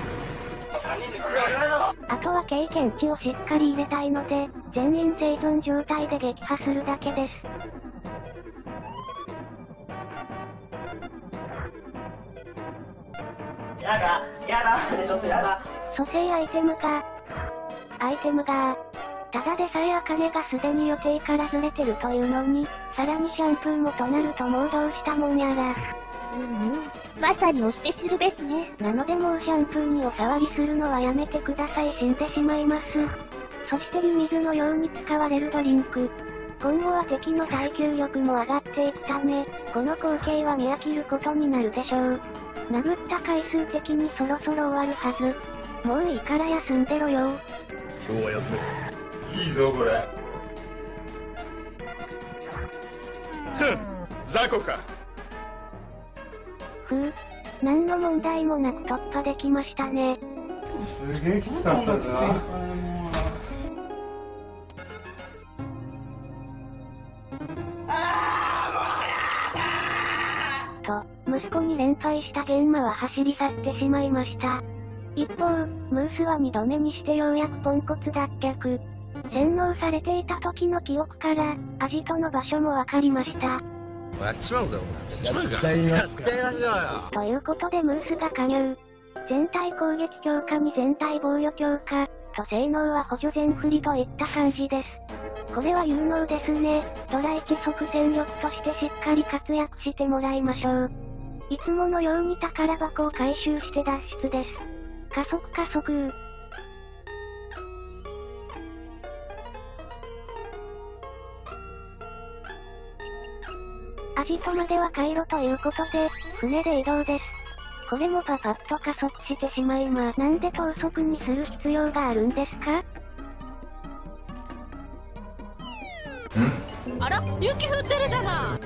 あとは経験値をしっかり入れたいので、全員生存状態で撃破するだけです。 やだ、やだ、でしょ、やだ。 蘇生アイテムが、アイテムが、ただでさえ茜がすでに予定からずれてるというのに、さらにシャンプーもとなるともうどうしたもんやら。 うんうん。まさに押してするべすね。 なのでもうシャンプーにお触りするのはやめてください。死んでしまいます。そして湯水のように使われるドリンク。今後は敵の耐久力も上がっていくため、この光景は見飽きることになるでしょう。殴った回数的にそろそろ終わるはず。もういいから休んでろよ。 今日は休め。いいぞこれ。ふん、雑魚か。 ふう、何の問題もなく突破できましたね。 すげえきつかったな。 と、息子に連敗した玄魔は走り去ってしまいました。一方、ムースは二度目にしてようやくポンコツ脱却。洗脳されていた時の記憶から、アジトの場所もわかりました。 やっちまうぞ、 やっちゃいます。 やっちゃいましょうよ。 ということでムースが加入。全体攻撃強化に全体防御強化、と性能は補助全振りといった感じです。これは有能ですね。ドラいち即戦力としてしっかり活躍してもらいましょう。いつものように宝箱を回収して脱出です。加速加速。 アジトまでは海路ということで、船で移動です。これもパパッと加速してしまいま、なんで等速にする必要があるんですか？ あら、雪降ってるじゃない。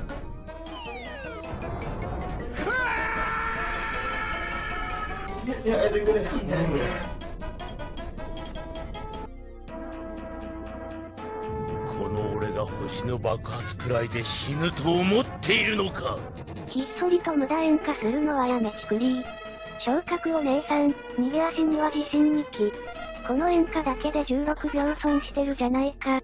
やめてくれ。 この俺が星の爆発くらいで死ぬと思っているのか。 ひっそりと無駄演歌するのはやめちくりー。昇格お姉さん、逃げ足には自信にき。この演歌だけでじゅうろくびょう損してるじゃないか。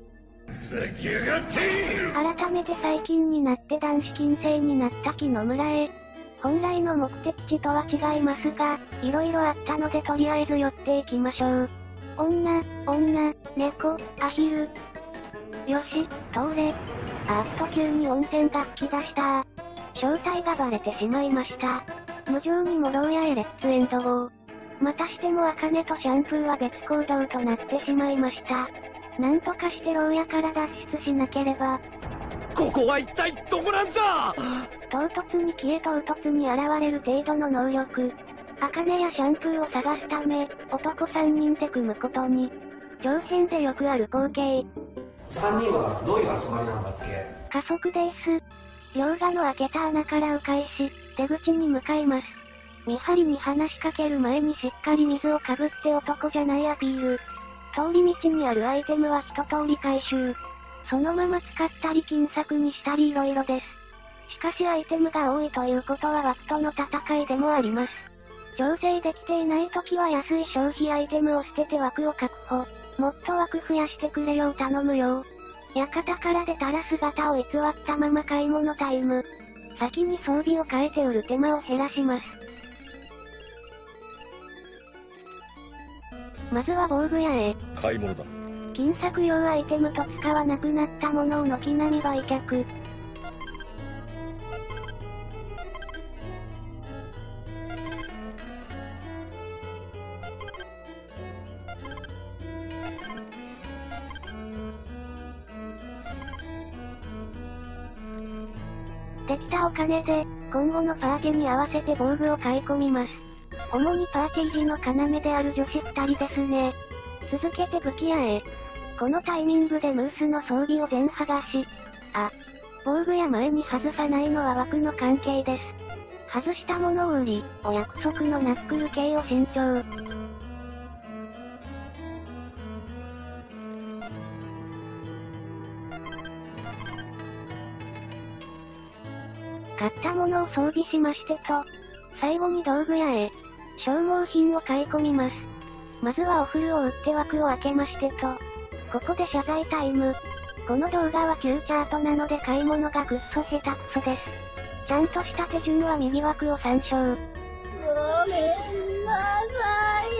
改めて最近になって男子禁制になった木の村へ。本来の目的地とは違いますが、色々あったのでとりあえず寄っていきましょう。女、女、猫、アヒル。よし、通れ。あっと急に温泉が噴き出したー。正体がバレてしまいました。無情にも牢屋へレッツエンドゴー。またしてもアカネとシャンプーは別行動となってしまいました。なんとかして牢屋から脱出しなければ。 ここは一体どこなんだ！ 唐突に消え唐突に現れる程度の能力。アカネやシャンプーを探すため、男さんにんで組むことに。長編でよくある光景。 さんにんはどういう集まりなんだっけ？ 加速です。両側の開けた穴から迂回し、出口に向かいます。見張りに話しかける前にしっかり水をかぶって男じゃないアピール。通り道にあるアイテムは一通り回収。そのまま使ったり金策にしたり色々です。しかしアイテムが多いということは枠との戦いでもあります。調整できていない時は安い消費アイテムを捨てて枠を確保。もっと枠増やしてくれよう頼むよ。館から出たら姿を偽ったまま買い物タイム。先に装備を変えて売る手間を減らします。まずは防具屋へ。 買い物だ。 金策用アイテムと使わなくなったものを軒並み売却。できたお金で、今後のパーティーに合わせて防具を買い込みます。主にパーティー時の要である女子二人ですね。続けて武器屋へ。このタイミングでムースの装備を全剥がし。あ、防具屋前に外さないのは枠の関係です。外したものを売り、お約束のナックル系を新調。買ったものを装備しましてと、最後に道具屋へ、消耗品を買い込みます。まずはお風呂を売って枠を開けましてと、ここで謝罪タイム。この動画は旧チャートなので買い物がくっそ下手くそです。ちゃんとした手順は右枠を参照。ごめんなさい。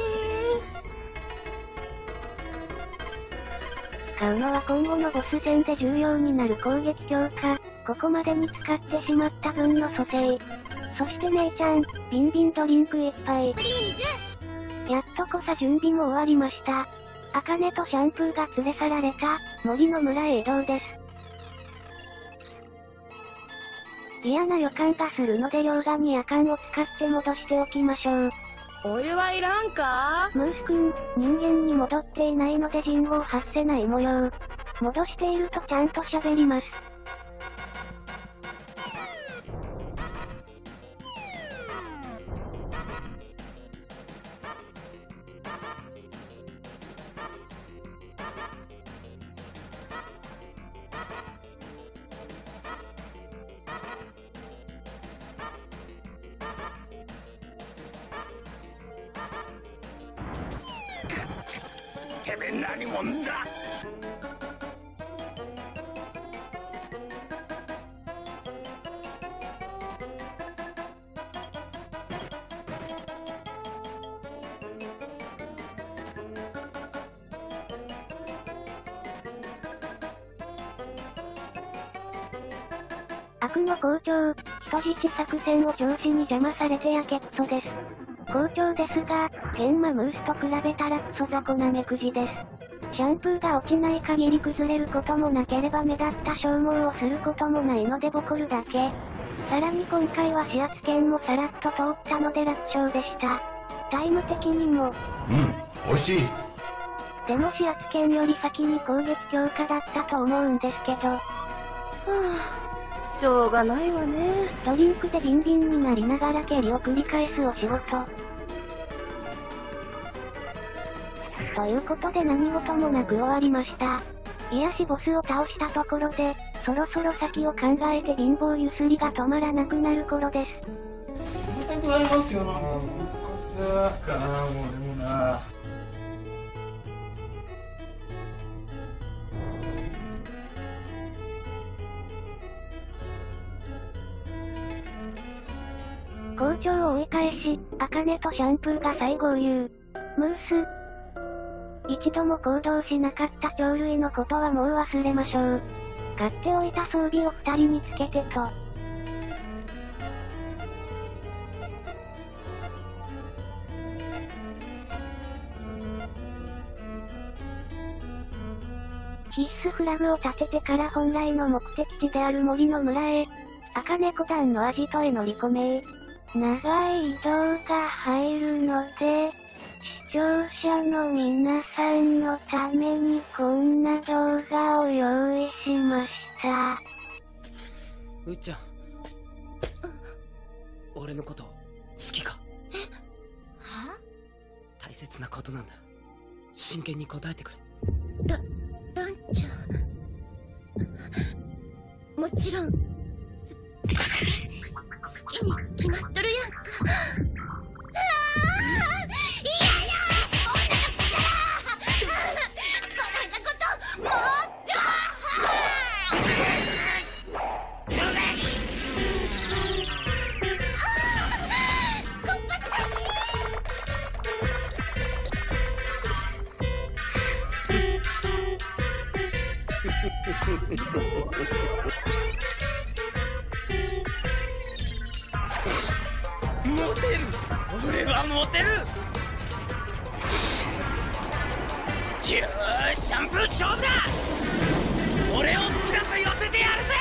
買うのは今後のボス戦で重要になる攻撃強化。ここまでに使ってしまった分の蘇生。そして姉ちゃん、ビンビンドリンクいっぱい。やっとこさ準備も終わりました。アカネとシャンプーが連れ去られた、森の村へ移動です。嫌な予感がするので両側に夜間を使って戻しておきましょう。 お湯はいらんか？ ムースくん、人間に戻っていないので人語を発せない模様。戻しているとちゃんと喋ります。 てめえ何者だ。 悪の校長、人質作戦を上司に邪魔されてやけくそです。校長ですが、研磨ムースと比べたらクソ雑魚な目くじです。 シャンプーが落ちない限り崩れることもなければ目立った消耗をすることもないのでボコるだけ。さらに今回は指圧剣もさらっと通ったので楽勝でした。タイム的にも。 うん、美味しい。 でも指圧剣より先に攻撃強化だったと思うんですけど。はぁ、しょうがないわね。 ドリンクでビンビンになりながら蹴りを繰り返すお仕事。ということで何事もなく終わりました。癒しボスを倒したところで、そろそろ先を考えて貧乏ゆすりが止まらなくなる頃です。 冷たくなりますよ、なんか。復活かな、もうでもな。 校長を追い返し、アカネとシャンプーが再合流。ムース。一度も行動しなかった鳥類のことはもう忘れましょう。買っておいた装備を二人につけてと。必須フラグを立ててから本来の目的地である森の村へ。アカネコ団のアジトへ乗り込め。長い移動が入るので、視聴者の皆さんのためにこんな動画を用意しました。 うっちゃん、俺のこと好きか？ え？は？ 大切なことなんだ。真剣に答えてくれ。 ラ、ランちゃん。もちろん、す、好きに決まっとるやんか。ああ！いやいや！女の口からこないなこともっとこっぱずかしい。 モテる！俺はモテる！よーし、シャンプー勝負だ！俺を好きだと言わせてやるぜ！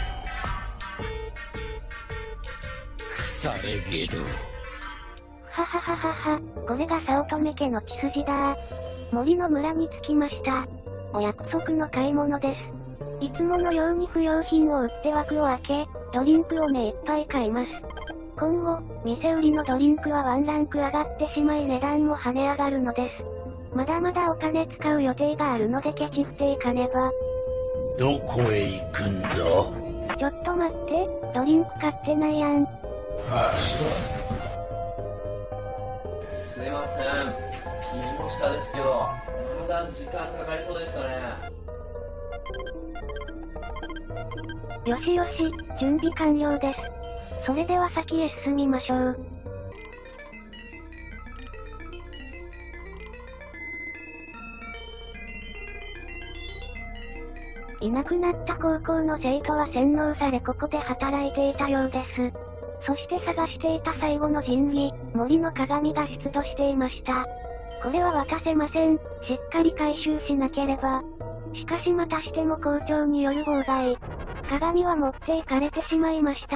腐れゲド。 ははははは、これが早乙女家の血筋だ。森の村に着きました。お約束の買い物です。いつものように不要品を売って枠を開け、ドリンクを目いっぱい買います。今後、店売りのドリンクはワンランク上がってしまい値段も跳ね上がるのです。まだまだお金使う予定があるのでケチっていかねば。 どこへ行くんだ？ ちょっと待って、ドリンク買ってないやん。 あ、ちょっと。すいません。君も下ですけど、まだ時間かかりそうですかね。 よしよし、準備完了です。それでは先へ進みましょう。いなくなった高校の生徒は洗脳されここで働いていたようです。そして探していた最後の神器、森の鏡が出土していました。これは渡せません。しっかり回収しなければ。しかしまたしても校長による妨害。鏡は持っていかれてしまいました。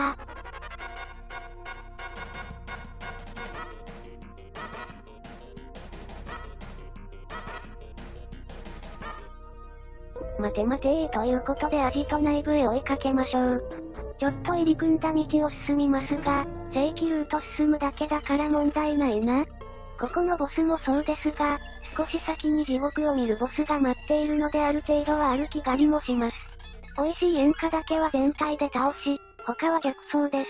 待て待てーということでアジト内部へ追いかけましょう。ちょっと入り組んだ道を進みますが、正規ルート進むだけだから問題ないな。ここのボスもそうですが、少し先に地獄を見るボスが待っているのである程度は歩き狩りもします。美味しい塩化だけは全体で倒し、他は逆走です。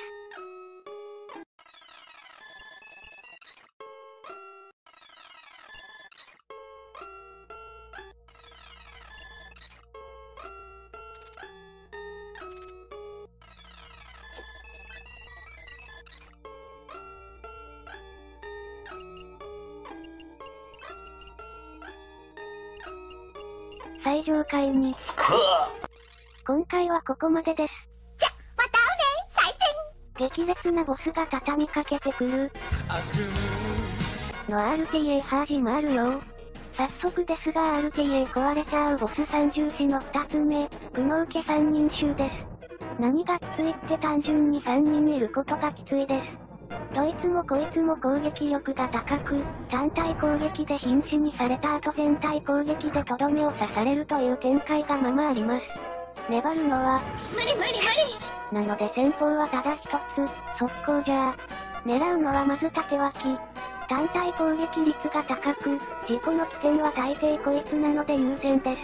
最上階に。今回はここまでです。 じゃ、また会うね、最近。激烈なボスが畳みかけてくる。の アールティーエー ハージもあるよ。 早速ですが アールティーエー 壊れちゃうボス三重視の二つ目、久野受け三人衆です。何がきついって単純にさんにんいることがきついです。どいつもこいつも攻撃力が高く、単体攻撃で瀕死にされた後全体攻撃でとどめを刺されるという展開がままあります。粘るのは、 無理無理無理なので先方はただ一つ、速攻じゃー。狙うのはまず縦脇。単体攻撃率が高く、事故の起点は大抵こいつなので優先です。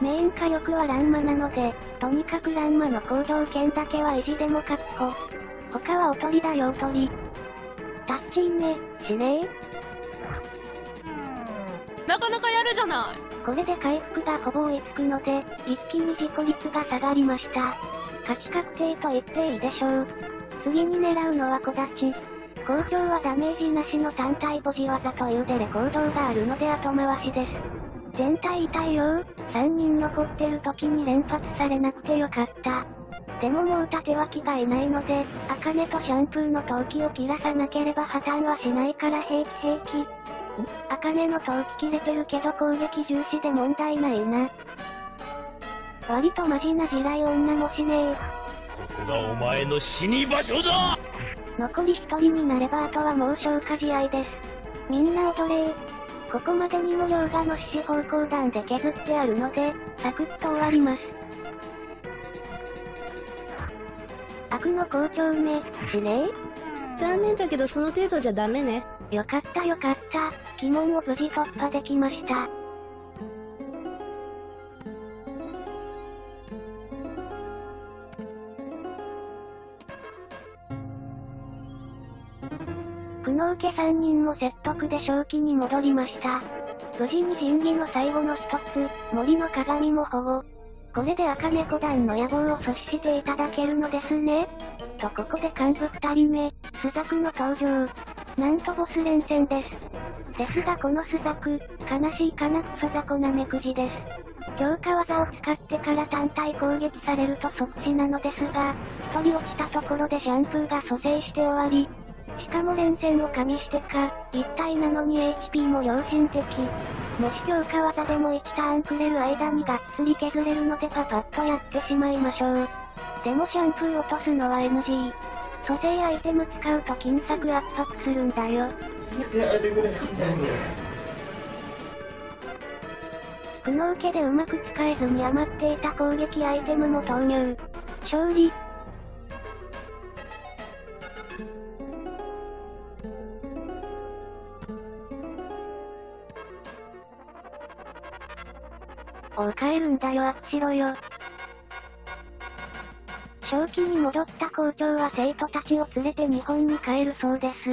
メイン火力はランマなので、とにかくランマの行動権だけは維持でも確保。他はおとりだよおとり。タッチイメ、指令なかなかやるじゃない。 これで回復がほぼ追いつくので、一気に事故率が下がりました。勝ち確定と言っていいでしょう。次に狙うのは小立ち。好調はダメージなしの単体ボジ技というデレ行動があるので後回しです。全体痛いよ。さんにん残ってる時に連発されなくてよかった。でももう縦脇がいないので、アカネとシャンプーの陶器を切らさなければ破綻はしないから平気平気。ん？アカネの陶器切れてるけど攻撃重視で問題ないな。割とマジな地雷女もしねえ。 ここがお前の死に場所だ。 残り一人になればあとはもう消化試合です。みんな踊れー。ここまでにも両側の獅子方向弾で削ってあるので、サクッと終わります。悪の好調ね、指令？ 残念だけどその程度じゃダメね。 よかったよかった。鬼門を無事突破できました。久野受けさんにんも説得で正気に戻りました。無事に神器の最後の一つ、森の鏡も保護。これで赤猫団の野望を阻止していただけるのですね。とここで幹部二人目、スザクの登場。なんとボス連戦です。ですがこのスザク、悲しいかなクソザコナメクジです。強化技を使ってから単体攻撃されると即死なのですが、一人落ちたところでシャンプーが蘇生して終わり、しかも連戦を加味してか、一体なのに エイチピー も良心的。もし強化技でもいちターンくれる間にがっつり削れるのでパパッとやってしまいましょう。でもシャンプー落とすのは エヌジー。蘇生アイテム使うと金策圧迫するんだよ。やめてくれ。久野受けでうまく使えずに余っていた攻撃アイテムも投入。勝利。おう帰るんだよアッしろよ。正気に戻った校長は生徒たちを連れて日本に帰るそうです。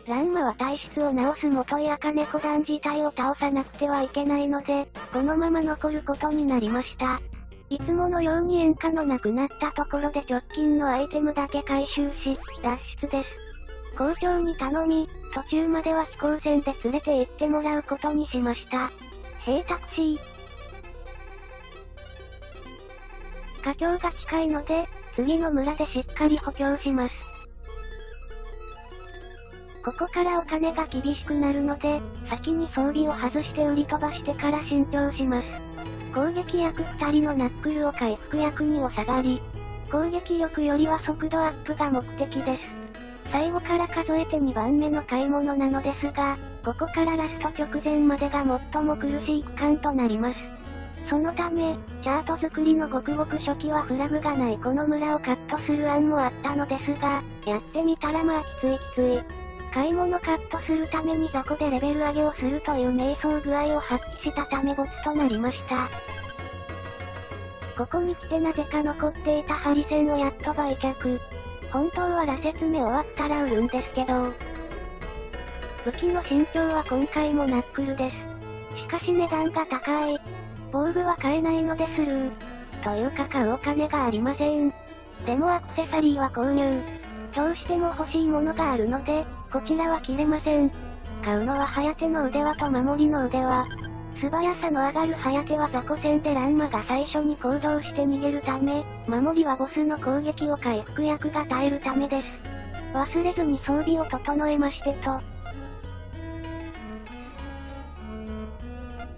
ランマは体質を治す元い赤猫団自体を倒さなくてはいけないので、このまま残ることになりました。いつものように塩化のなくなったところで直近のアイテムだけ回収し、脱出です。校長に頼み、途中までは飛行船で連れて行ってもらうことにしました。へえタクシー。華僑が近いので、次の村でしっかり補強します。ここからお金が厳しくなるので、先に装備を外して売り飛ばしてから新調します。攻撃役ふたりのナックルを回復役にお下がり。攻撃力よりは速度アップが目的です。最後から数えてにばんめの買い物なのですが、ここからラスト直前までが最も苦しい区間となります。そのため、チャート作りのごくごく初期はフラグがないこの村をカットする案もあったのですが、やってみたらまあきついきつい。買い物カットするために雑魚でレベル上げをするという迷走具合を発揮したためボツとなりました。ここに来てなぜか残っていたハリセンをやっと売却。本当は羅刹目終わったら売るんですけど。武器の身長は今回もナックルです。しかし値段が高い。防具は買えないのでスルー。というか買うお金がありません。でもアクセサリーは購入。どうしても欲しいものがあるので、こちらは切れません。買うのはハテの腕輪と守りの腕輪。素早さの上がるハテは雑魚戦でランマが最初に行動して逃げるため、守りはボスの攻撃を回復役が耐えるためです。忘れずに装備を整えましてと。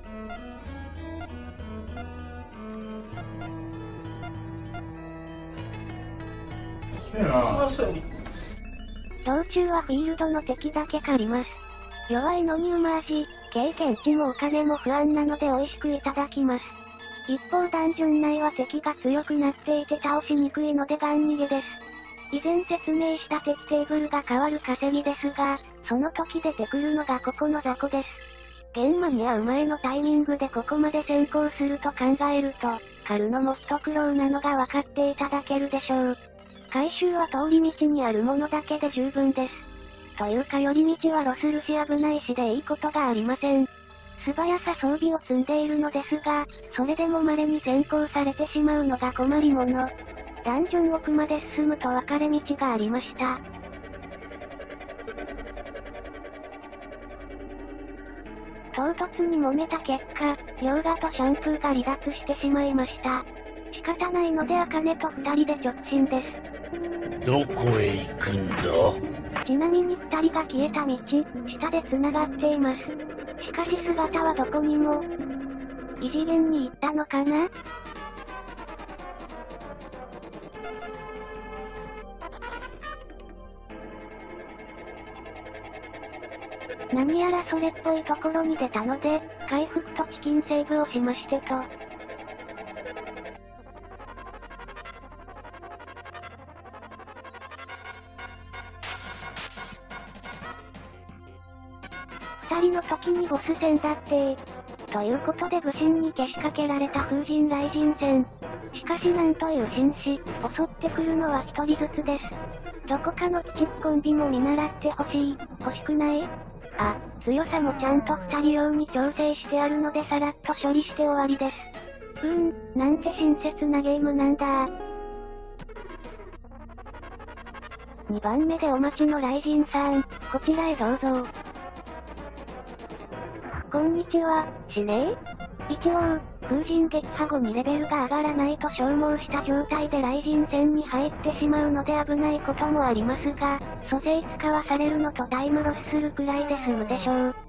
道中はフィールドの敵だけ狩ります。弱いのに馬味、経験値もお金も不安なので美味しくいただきます。一方ダンジョン内は敵が強くなっていて倒しにくいのでガン逃げです。以前説明した敵テーブルが変わる稼ぎですが、その時出てくるのがここの雑魚です。ゲンマに合う前のタイミングでここまで先行すると考えると、狩るのも一苦労なのが分かっていただけるでしょう。回収は通り道にあるものだけで十分です。というか寄り道はロスるし危ないしでいいことがありません。素早さ装備を積んでいるのですが、それでも稀に先行されてしまうのが困りもの。ダンジョン奥まで進むと分かれ道がありました。唐突に揉めた結果、ヨウガとシャンプーが離脱してしまいました。仕方ないので茜と二人で直進です。 どこへ行くんだ？ ちなみに二人が消えた道、下で繋がっています。しかし姿はどこにも。異次元に行ったのかな？何やらそれっぽいところに出たので、回復とチキンセーブをしましてと。二人の時にボス戦だってー。ということで武神にけしかけられた風神雷神戦。しかしなんという紳士、襲ってくるのは一人ずつです。どこかの鬼畜コンビも見習ってほしい、欲しくない？あ、強さもちゃんと二人用に調整してあるのでさらっと処理して終わりです。うーん、なんて親切なゲームなんだー。にばんめでお待ちの雷神さん、こちらへどうぞ。こんにちは、司令？一応、風神撃破後にレベルが上がらないと消耗した状態で雷神戦に入ってしまうので危ないこともありますが、蘇生使わされるのとタイムロスするくらいで済むでしょう。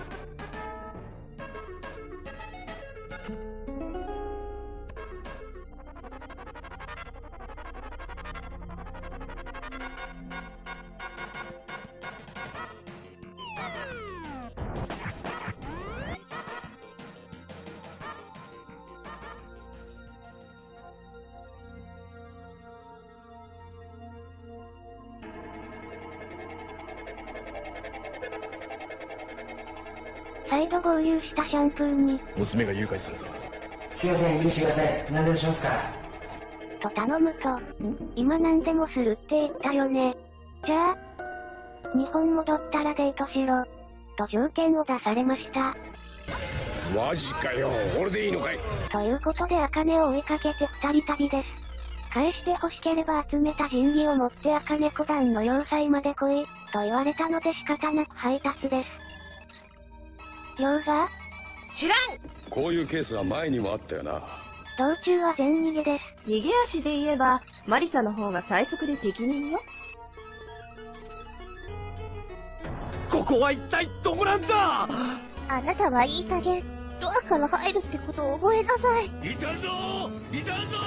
再度合流したシャンプーに、 娘が誘拐された。 すいません、許してください。何でもしますから。 と頼むと、ん今何でもするって言ったよね。じゃあ、日本戻ったらデートしろ。と条件を出されました。 マジかよ、俺でいいのかい？ ということで茜を追いかけて二人旅です。返して欲しければ集めた神器を持って茜小団の要塞まで来い、と言われたので仕方なく配達です。ヨウガ？ 知らん！ こういうケースは前にもあったよな。 道中は全逃げです。 逃げ足で言えば、マリサの方が最速で適任よ。 ここは一体どこなんだ！ あなたはいい加減、ドアから入るってことを覚えなさい。 いたぞー！いたぞ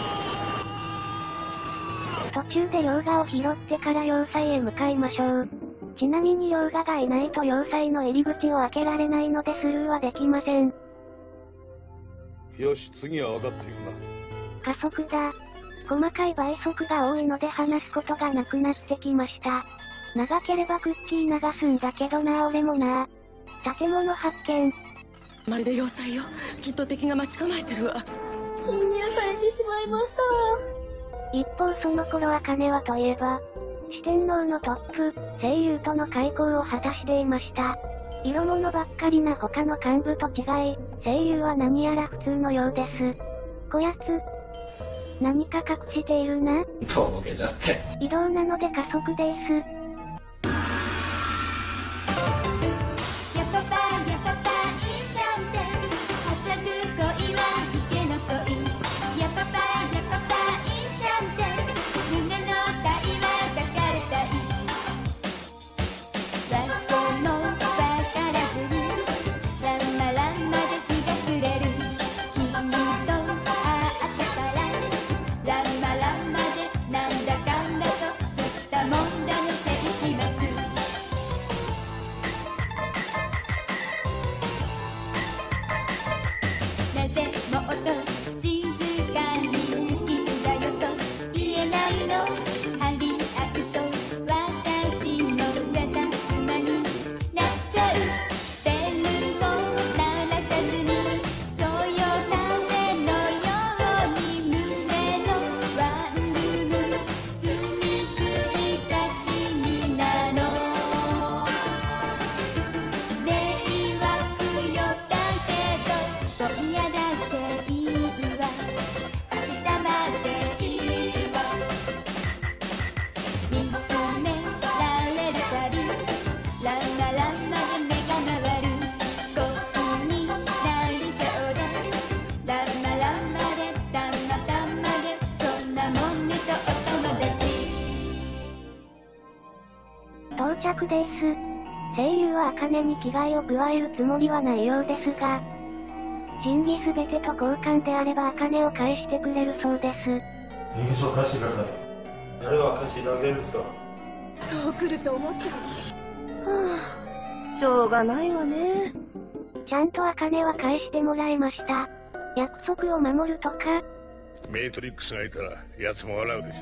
ー！途中でヨウガを拾ってから要塞へ向かいましょう。ちなみにヨウガがいないと要塞の入り口を開けられないのでスルーはできません。 よし、次は分かっているな。加速だ。細かい倍速が多いので話すことがなくなってきました。長ければクッキー流すんだけどな俺もな。建物発見。 まるで要塞よ。きっと敵が待ち構えてるわ。 侵入されてしまいました。 一方その頃茜はといえば、四天王のトップ、声優との開口を果たしていました。色物ばっかりな他の幹部と違い、声優は何やら普通のようです。こやつ、何か隠しているな。 とぼけちゃって。 移動なので加速です。 到着です。声優は茜に危害を加えるつもりはないようですが、真偽すべてと交換であれば茜を返してくれるそうです。 身分証貸してください。誰が貸していただけるんですか？ そう来ると思った。はあ、しょうがないわね。 ちゃんと茜は返してもらいました。約束を守るとか。 メイトリックスがいたら奴も笑うでしょ。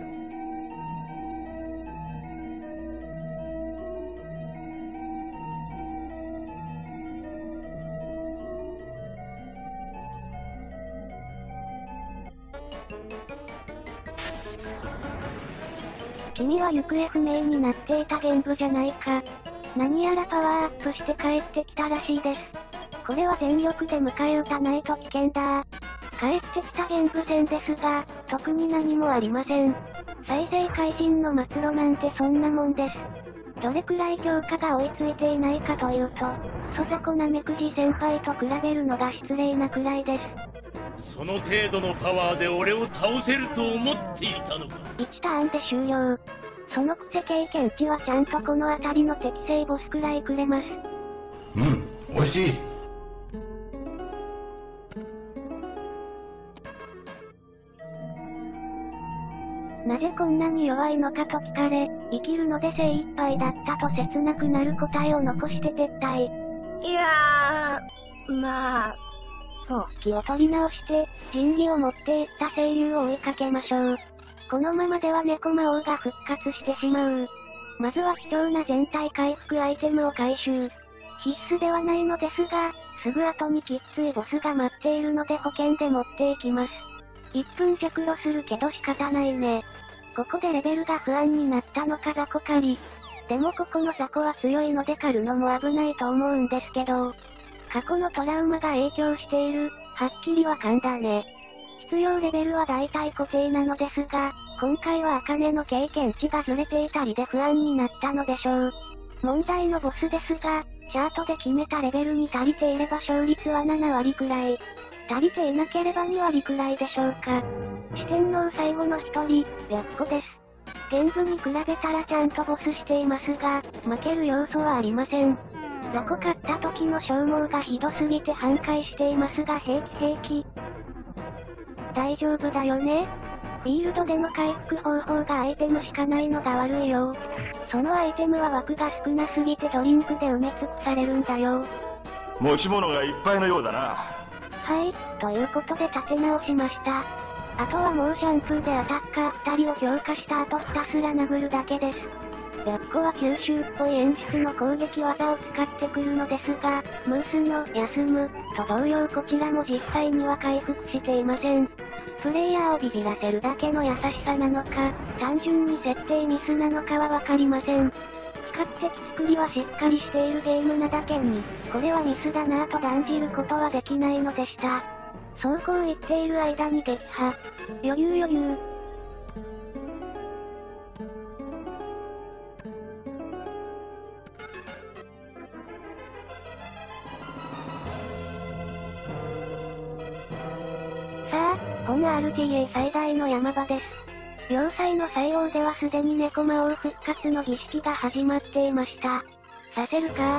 君は行方不明になっていた玄武じゃないか。何やらパワーアップして帰ってきたらしいです。これは全力で迎え撃たないと危険だ。帰ってきた玄武戦ですが、特に何もありません。再生怪人の末路なんてそんなもんです。どれくらい強化が追いついていないかというと、クソ雑魚なめくじ先輩と比べるのが失礼なくらいです。 その程度のパワーで俺を倒せると思っていたのか。 いちターンで終了。そのくせ経験値はちゃんとこの辺りの適正ボスくらいくれます。 うん、美味しい。 なぜこんなに弱いのかと聞かれ、生きるので精一杯だったと切なくなる答えを残して撤退。 いやー、まあ、そう。 気を取り直して、神器を持っていった声優を追いかけましょう。このままでは猫魔王が復活してしまう。まずは貴重な全体回復アイテムを回収。必須ではないのですが、すぐ後にきっついボスが待っているので保険で持っていきます。いっぷん着路するけど仕方ないね。ここでレベルが不安になったのか雑魚狩り。でもここの雑魚は強いので狩るのも危ないと思うんですけど。過去のトラウマが影響している、はっきりわかんだね。必要レベルは大体固定なのですが、今回は茜の経験値がずれていたりで不安になったのでしょう。問題のボスですが、チャートで決めたレベルに足りていれば勝率はななわりくらい。足りていなければにわりくらいでしょうか。四天王最後の一人、白虎です。玄武に比べたらちゃんとボスしていますが、負ける要素はありません。雑魚買った時の消耗がひどすぎて半壊していますが平気平気。大丈夫だよね？フィールドでの回復方法がアイテムしかないのが悪いよ。そのアイテムは枠が少なすぎてドリンクで埋め尽くされるんだよ。 持ち物がいっぱいのようだな。 はい、ということで立て直しました。あとはもうシャンプーでアタッカーふたりを強化した後ひたすら殴るだけです。白虎は九州っぽい演出の攻撃技を使ってくるのですが、ムースの休むと同様こちらも実際には回復していません。プレイヤーをビビらせるだけの優しさなのか、単純に設定ミスなのかはわかりません。比較的作りはしっかりしているゲームなだけに、これはミスだなぁと断じることはできないのでした。そうこう言っている間に撃破。余裕余裕。さあ、本 アールティーエー 最大の山場です。要塞の採用ではすでに猫魔王復活の儀式が始まっていました。させるか？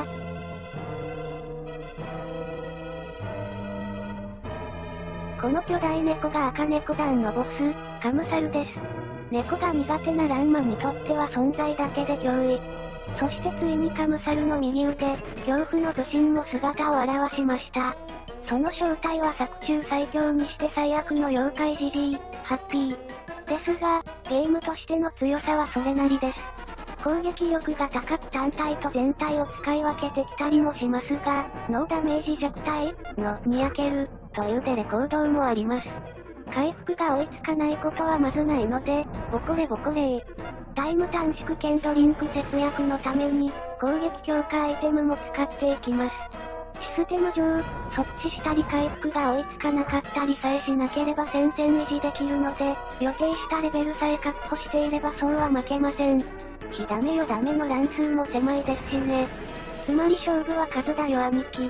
この巨大猫が赤猫団のボス、カムサルです。猫が苦手なランマにとっては存在だけで脅威。そしてついにカムサルの右腕、恐怖の武神も姿を現しました。その正体は作中最強にして最悪の妖怪ジジイ、ハッピー。ですが、ゲームとしての強さはそれなりです。攻撃力が高く単体と全体を使い分けてきたりもしますが、ノーダメージ弱体のにやけるというデレ行動もあります。回復が追いつかないことはまずないので、ボコレボコレー。タイム短縮兼ドリンク節約のために、攻撃強化アイテムも使っていきます。システム上、即死したり回復が追いつかなかったりさえしなければ戦線維持できるので、予定したレベルさえ確保していればそうは負けません。火ダメよダメの乱数も狭いですしね。つまり勝負は数だよ兄貴。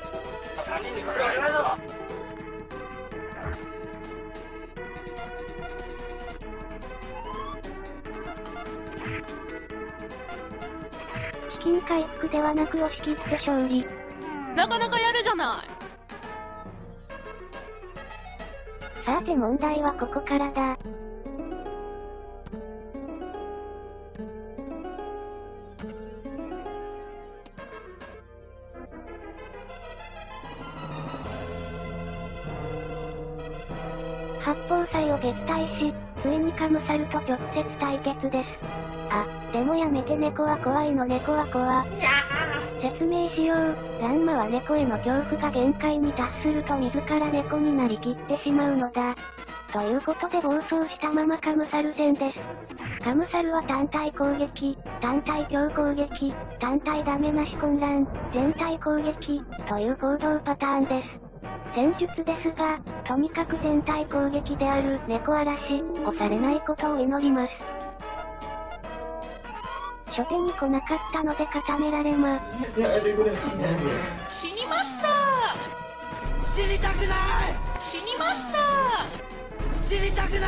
資金回復ではなく押し切って勝利。 なかなかやるじゃない。 さて問題はここからだ。八宝菜を撃退し、ついにカムサルと直接対決です。あ、でもやめて、猫は怖いの、猫は怖。説明しよう。ランマは猫への恐怖が限界に達すると自ら猫になりきってしまうのだ。ということで暴走したままカムサル戦です。カムサルは単体攻撃、単体強攻撃、単体ダメなし混乱、全体攻撃、という行動パターンです。戦術ですが、とにかく全体攻撃である猫嵐、押されないことを祈ります。初手に来なかったので固められま。 やめてくれ。 死にました。 死にたくない。 死にました。 死にたくない。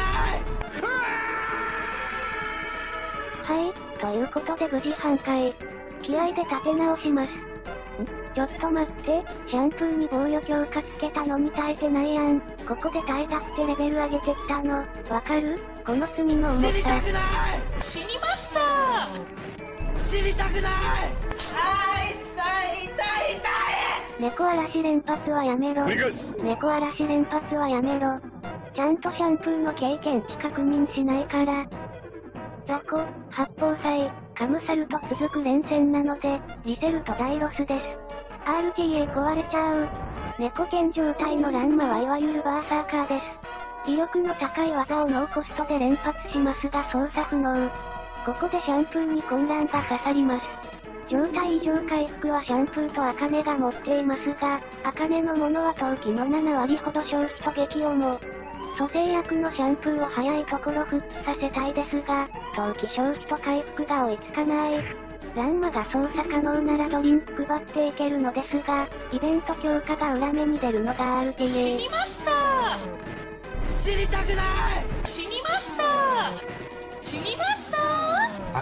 はい、ということで無事半壊。気合で立て直します。ん？ちょっと待って、シャンプーに防御強化つけたのに耐えてないやん。ここで耐えたってレベル上げてきたの、わかる？この罪の重さ。 死にたくない。 死にました。 死にたくない。あー、痛い痛い痛い。 猫嵐連発はやめろ。猫嵐連発はやめろ。ちゃんとシャンプーの経験値確認しないから。雑魚、八宝菜、カムサルと続く連戦なので、リセルと大ロスです。アールティーエー 壊れちゃう。猫剣状態のランマはいわゆるバーサーカーです。威力の高い技をノーコストで連発しますが操作不能。ここでシャンプーに混乱が刺さります。状態異常回復はシャンプーとアカネが持っていますが、アカネのものは陶器のななわりほど消費と激重。蘇生薬のシャンプーを早いところ復帰させたいですが、陶器消費と回復が追いつかない。ランマが操作可能ならドリンク配っていけるのですが、イベント強化が裏目に出るのが アールティーエー。 死にました。 死にたくない。 死にました。死にました。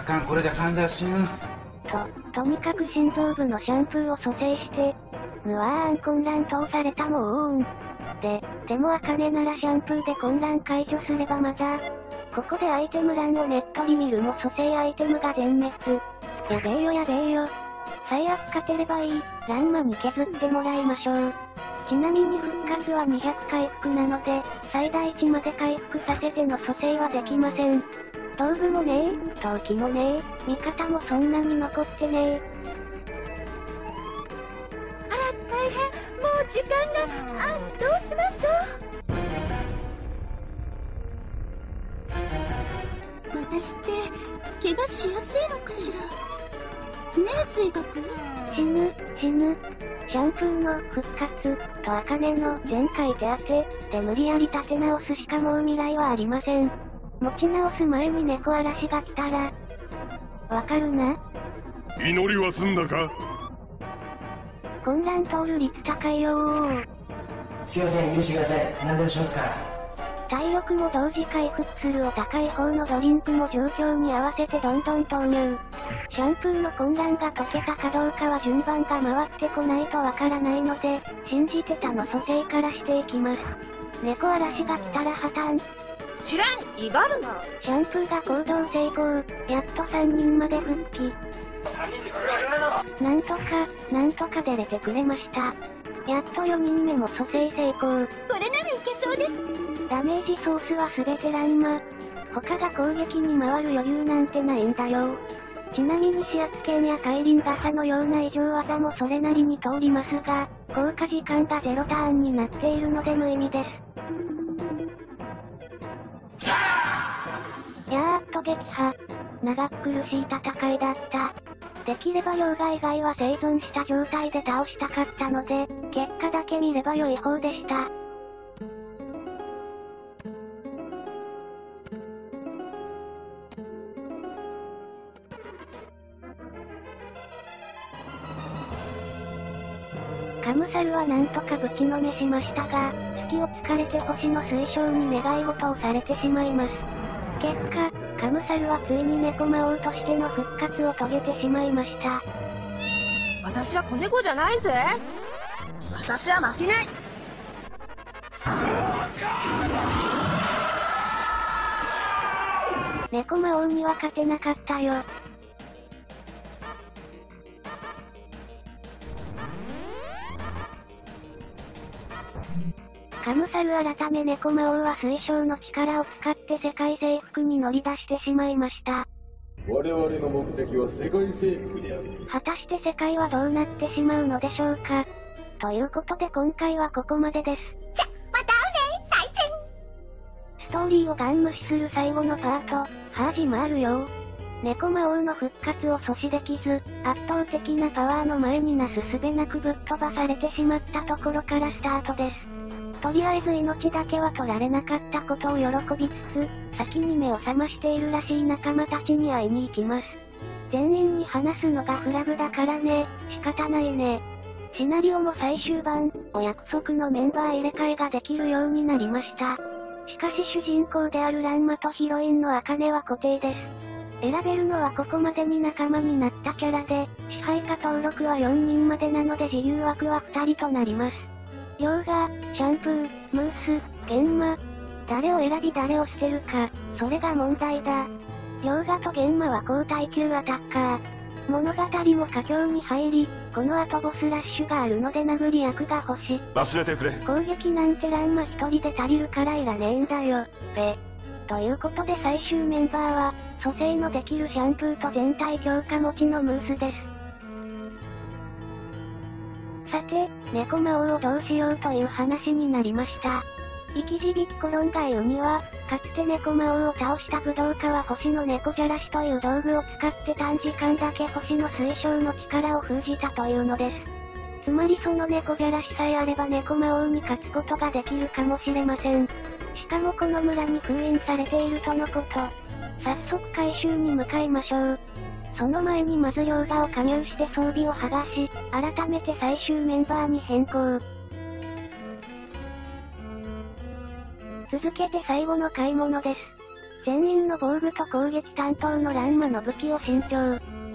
あかん、これじゃ患者死ぬ。 と、とにかく心臓部のシャンプーを蘇生して、うわーん混乱通されたもうーん。で、でもアカネならシャンプーで混乱解除すればまだ。ここでアイテム欄をネットリ見るも蘇生アイテムが全滅。やべえよやべえよ。最悪勝てればいい、ランマに削ってもらいましょう。ちなみに復活はにひゃく回復なので、最大値まで回復させての蘇生はできません。道具もねえ、陶器もねえ、味方もそんなに残ってねえ。 あら、大変。もう時間が、あ、どうしましょう。私って、怪我しやすいのかしら。ねえ、水学。 死ぬ、死ぬ。シャンプーの復活とアカネの全開手当てで無理やり立て直すしかもう未来はありません。持ち直す前に猫嵐が来たら、わかるな？ 祈りは済んだか？ 混乱通る率高いよー。 すいません、許してください。何でもしますから。 体力も同時回復するお高い方のドリンクも状況に合わせてどんどん投入。シャンプーの混乱が解けたかどうかは順番が回ってこないとわからないので、信じてたの蘇生からしていきます。猫嵐が来たら破綻。 知らん、威張るな。 シャンプーが行動成功。やっとさんにんまで復帰。なんとか、なんとか出れてくれました。やっとよにんめも蘇生成功。これならいけそうです。 ダメージソースはすべてランマ。他が攻撃に回る余裕なんてないんだよ。ちなみに指圧剣や海輪傘のような異常技もそれなりに通りますが、効果時間がゼロターンになっているので無意味です。やーっと撃破。長く苦しい戦いだった。できれば溶岩以外は生存した状態で倒したかったので、結果だけ見れば良い方でした。カムサルはなんとかぶちのめしましたが、隙を突かれて星の水晶に願い事をされてしまいます。結果、カカムサルはついに猫魔王としての復活を遂げてしまいました。 私は子猫じゃないぜ。私は負けない。 猫魔王には勝てなかったよ。カムサル改め猫魔王は水晶の力を使って世界征服に乗り出してしまいました。 我々の目的は世界征服である。 果たして世界はどうなってしまうのでしょうか。ということで今回はここまでです。 じゃ、また会うね、再戦。 ストーリーをガン無視する最後のパート、ハージもあるよ。猫魔王の復活を阻止できず、圧倒的なパワーの前になすすべなくぶっ飛ばされてしまったところからスタートです。とりあえず命だけは取られなかったことを喜びつつ、先に目を覚ましているらしい仲間たちに会いに行きます。全員に話すのがフラグだからね、仕方ないね。シナリオも最終版、お約束のメンバー入れ替えができるようになりました。しかし主人公であるランマとヒロインのアカネは固定です。選べるのはここまでに仲間になったキャラで、支配下登録はよにんまでなので自由枠はふたりとなります。溶河、シャンプー、ムース、玄魔。誰を選び誰を捨てるか、それが問題だ。溶河と玄魔は高耐久アタッカー。物語も佳境に入り、この後ボスラッシュがあるので殴り役が欲しい。 忘れてくれ。 攻撃なんてランマ一人で足りるからいらねえんだよ、べ。ということで最終メンバーは、蘇生のできるシャンプーと全体強化持ちのムースです。さて、猫魔王をどうしようという話になりました。生き字引コロンが言うには、かつて猫魔王を倒した武道家は星の猫じゃらしという道具を使って短時間だけ星の水晶の力を封じたというのです。つまりその猫じゃらしさえあれば猫魔王に勝つことができるかもしれません。しかもこの村に封印されているとのこと。早速回収に向かいましょう。その前にまず溶河を加入して装備を剥がし、改めて最終メンバーに変更。続けて最後の買い物です。全員の防具と攻撃担当のランマの武器を新調。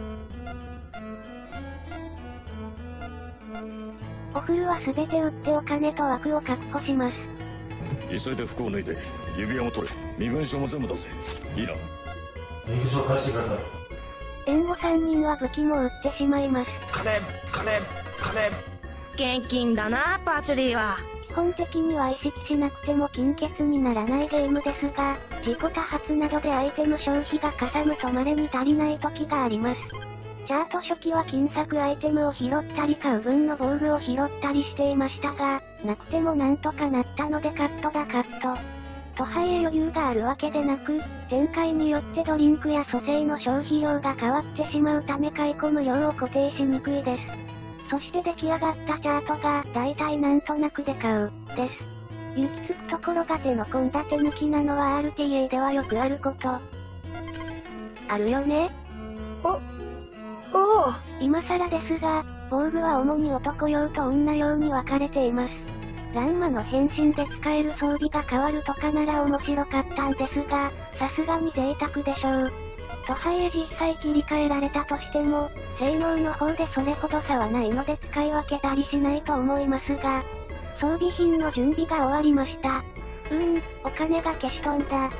おフルは全て売ってお金と枠を確保します。 急いで服を脱いで、指輪も取れ。身分証も全部出せ。いいな。 身分証返してください。 援護さんにんは武器も売ってしまいます。 金金金現金だな、パーチュリーは。 基本的には意識しなくても金欠にならないゲームですが、自己多発などでアイテム消費がかさむと稀に足りない時があります。チャート初期は金策アイテムを拾ったり買う分の防具を拾ったりしていましたが、なくてもなんとかなったのでカットだカット。とはいえ余裕があるわけでなく、展開によってドリンクや蘇生の消費量が変わってしまうため買い込む量を固定しにくいです。そして出来上がったチャートが、だいたいなんとなくで買う、です。行き着くところが手の込んだ手抜きなのは アールティーエー ではよくあること。あるよね？ お、おお。 今更ですが、防具は主に男用と女用に分かれています。ランマの変身で使える装備が変わるとかなら面白かったんですが、さすがに贅沢でしょう。とはいえ実際切り替えられたとしても、性能の方でそれほど差はないので使い分けたりしないと思いますが、装備品の準備が終わりました。うーん、お金が消し飛んだ。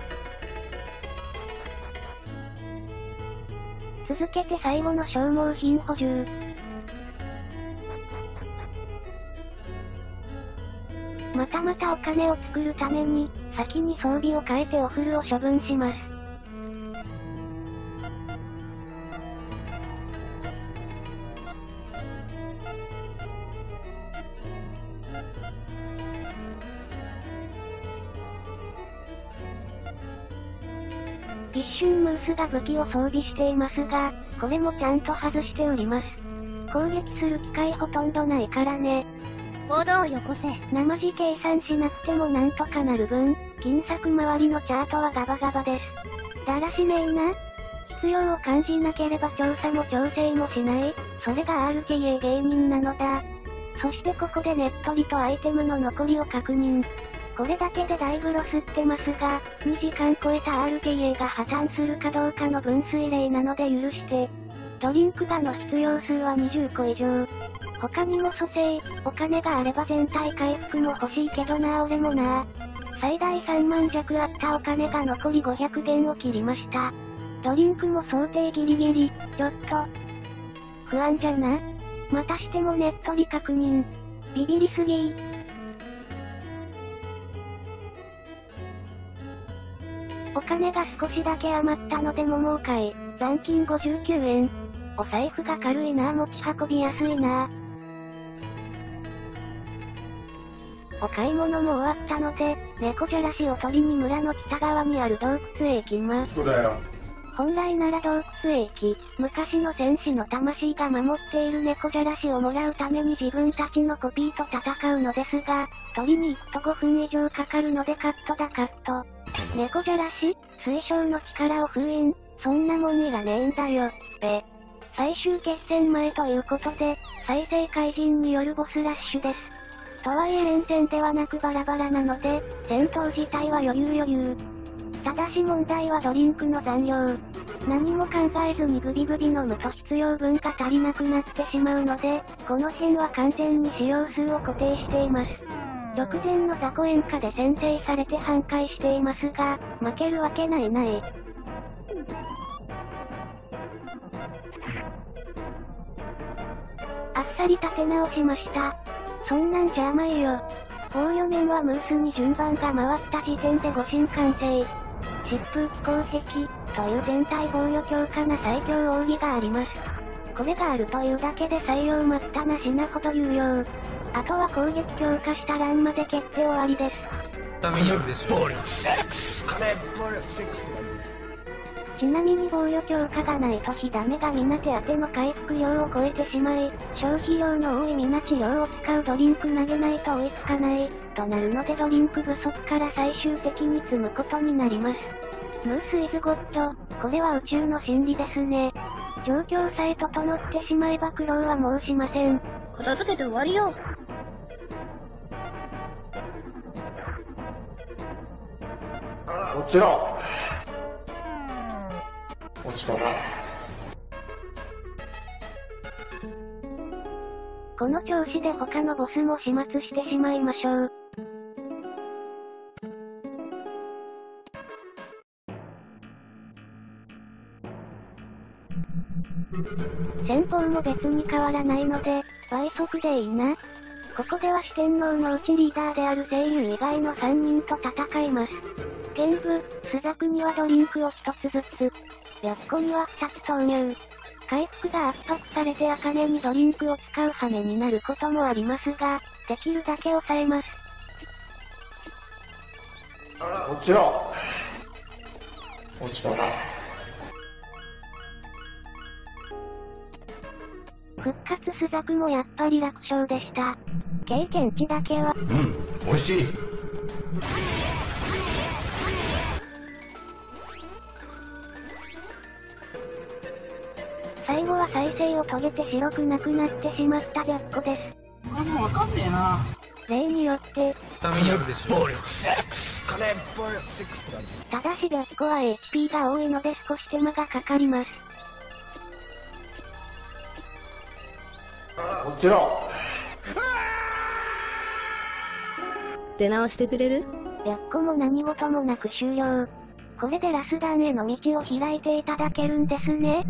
続けて最後の消耗品補充。またまたお金を作るために、先に装備を変えておフルを処分します。一瞬ムースが武器を装備していますが、これもちゃんと外して売ります。攻撃する機会ほとんどないからね。 ボードをよこせ。 生地計算しなくてもなんとかなる分、金策周りのチャートはガバガバです。だらしねえな。必要を感じなければ調査も調整もしない、それが アールティーエー 芸人なのだ。そしてここでねっとりとアイテムの残りを確認。 これだけでだいぶロスってますが、にじかん超えた アールケーエー が破綻するかどうかの分水嶺なので許して。ドリンクがの必要数はにじゅっこ以上。他にも蘇生、お金があれば全体回復も欲しいけどな俺もな。最大さんまん弱あったお金が残りごひゃくげんを切りました。ドリンクも想定ギリギリ、ちょっと。不安じゃな。またしてもネット利確認。ビビりすぎー。お金が少しだけ余ったので桃を買い、残金ごじゅうきゅうえん。お財布が軽いなぁ持ち運びやすいなぁ。お買い物も終わったので、猫じゃらしを取りに村の北側にある洞窟へ行きます。 そうだよ。 本来なら洞窟へ行き、昔の戦士の魂が守っている猫じゃらしをもらうために自分たちのコピーと戦うのですが、取りに行くとごふん以上かかるのでカットだカット。猫じゃらし水晶の力を封印、そんなもんいらねえんだよ、べ。最終決戦前ということで、再生怪人によるボスラッシュです。とはいえ連戦ではなくバラバラなので、戦闘自体は余裕余裕。ただし問題はドリンクの残量。何も考えずにグビグビ飲むと必要分が足りなくなってしまうので、この辺は完全に使用数を固定しています。直前の雑魚演歌で先制されて半壊していますが、負けるわけないない。あっさり立て直しました。そんなんじゃ甘いよ。防御面はムースに順番が回った時点で誤進完成。疾風気候壁という全体防御強化な最強奥義があります。これがあるというだけで採用待ったなしなほど有用。あとは攻撃強化したランまで蹴って終わりです。 ダメによるでしょ。暴力セックス金暴力セックスって感じ。 ちなみに防御強化がないと火ダメがみな手当ての回復量を超えてしまい、消費量の多いみな治療を使うドリンク投げないと追いつかない、となるのでドリンク不足から最終的に積むことになります。ムースイズゴッド、これは宇宙の真理ですね。状況さえ整ってしまえば苦労はもうしません。 片付けて終わりよ。 もちろん。落ちたな。 この調子で他のボスも始末してしまいましょう。戦法も別に変わらないので、倍速でいいな。ここでは四天王のうちリーダーである声優以外のさんにんと戦います。剣舞、スザクにはドリンクをひとつずつ。白虎にはふたつ投入。回復が圧迫されて茜にドリンクを使う羽になることもありますが、できるだけ抑えます。 もちろん。落ちたな。 復活スザクもやっぱり楽勝でした。経験値だけは。 うん、美味しい。 最後は再生を遂げて白くなくなってしまった白虎です。 これもわかんねえな。 例によって、 ダメによるでしょ。暴力セックス金暴力セックスって感じ。 ただし白虎は エイチピー が多いので少し手間がかかります。 もちろん。 出直してくれる？ 白虎も何事もなく終了。これでラスダンへの道を開いていただけるんですね。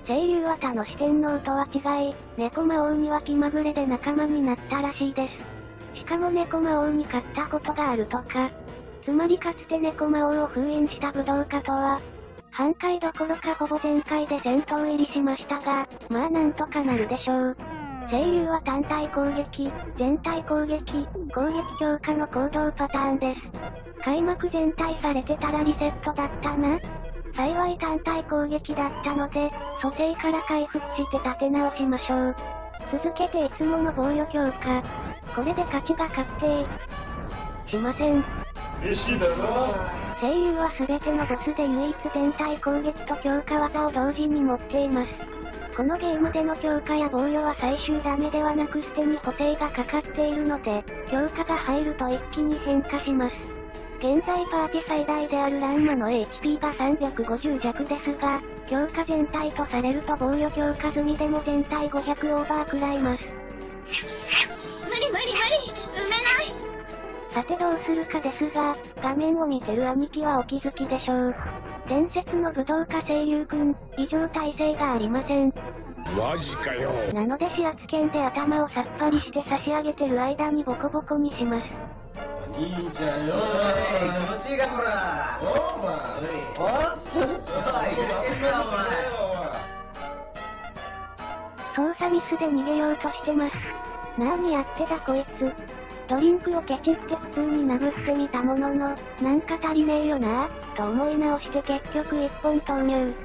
声優は他の四天王とは違い、猫魔王には気まぐれで仲間になったらしいです。しかも猫魔王に勝ったことがあるとか。つまりかつて猫魔王を封印した武道家とは、半回どころかほぼ全開で戦闘入りしましたが、まあなんとかなるでしょう。声優は単体攻撃、全体攻撃、攻撃強化の行動パターンです。開幕全体されてたらリセットだったな。幸い単体攻撃だったので、蘇生から回復して立て直しましょう。続けていつもの防御強化。これで勝ちが確定。しません。声優は全てのボスで唯一全体攻撃と強化技を同時に持っています。このゲームでの強化や防御は最終ダメではなく捨てに補正がかかっているので、強化が入ると一気に変化します。現在パーティ最大であるランマの エイチピー がさんびゃくごじゅう弱ですが、強化全体とされると防御強化済みでも全体ごひゃくオーバー食らいます。 無理無理無理、埋めない。 さてどうするかですが、画面を見てる兄貴はお気づきでしょう。伝説の武道家声優くん、異常耐性がありません。 マジかよ。 なので指圧剣で頭をさっぱりして差し上げてる間にボコボコにします。 いいんちゃうよ。気持ちいいかこら。おお前。おお。おい、 操作ミスで逃げようとしてます。なーにやってたこいつ。ドリンクをケチって普通に殴ってみたものの、なんか足りねえよなぁ、と思い直して結局いっぽん投入。違う。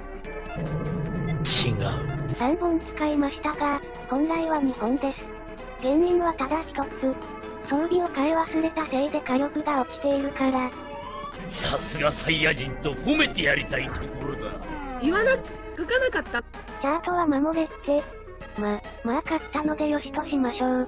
さんぼん使いましたが、本来はにほんです。原因はただ一つ。装備を買い忘れたせいで火力が落ちているから。 さすがサイヤ人と褒めてやりたいところだ。 言わな、書かなかった。 チャートは守れって。ま、まあ勝ったのでよしとしましょう。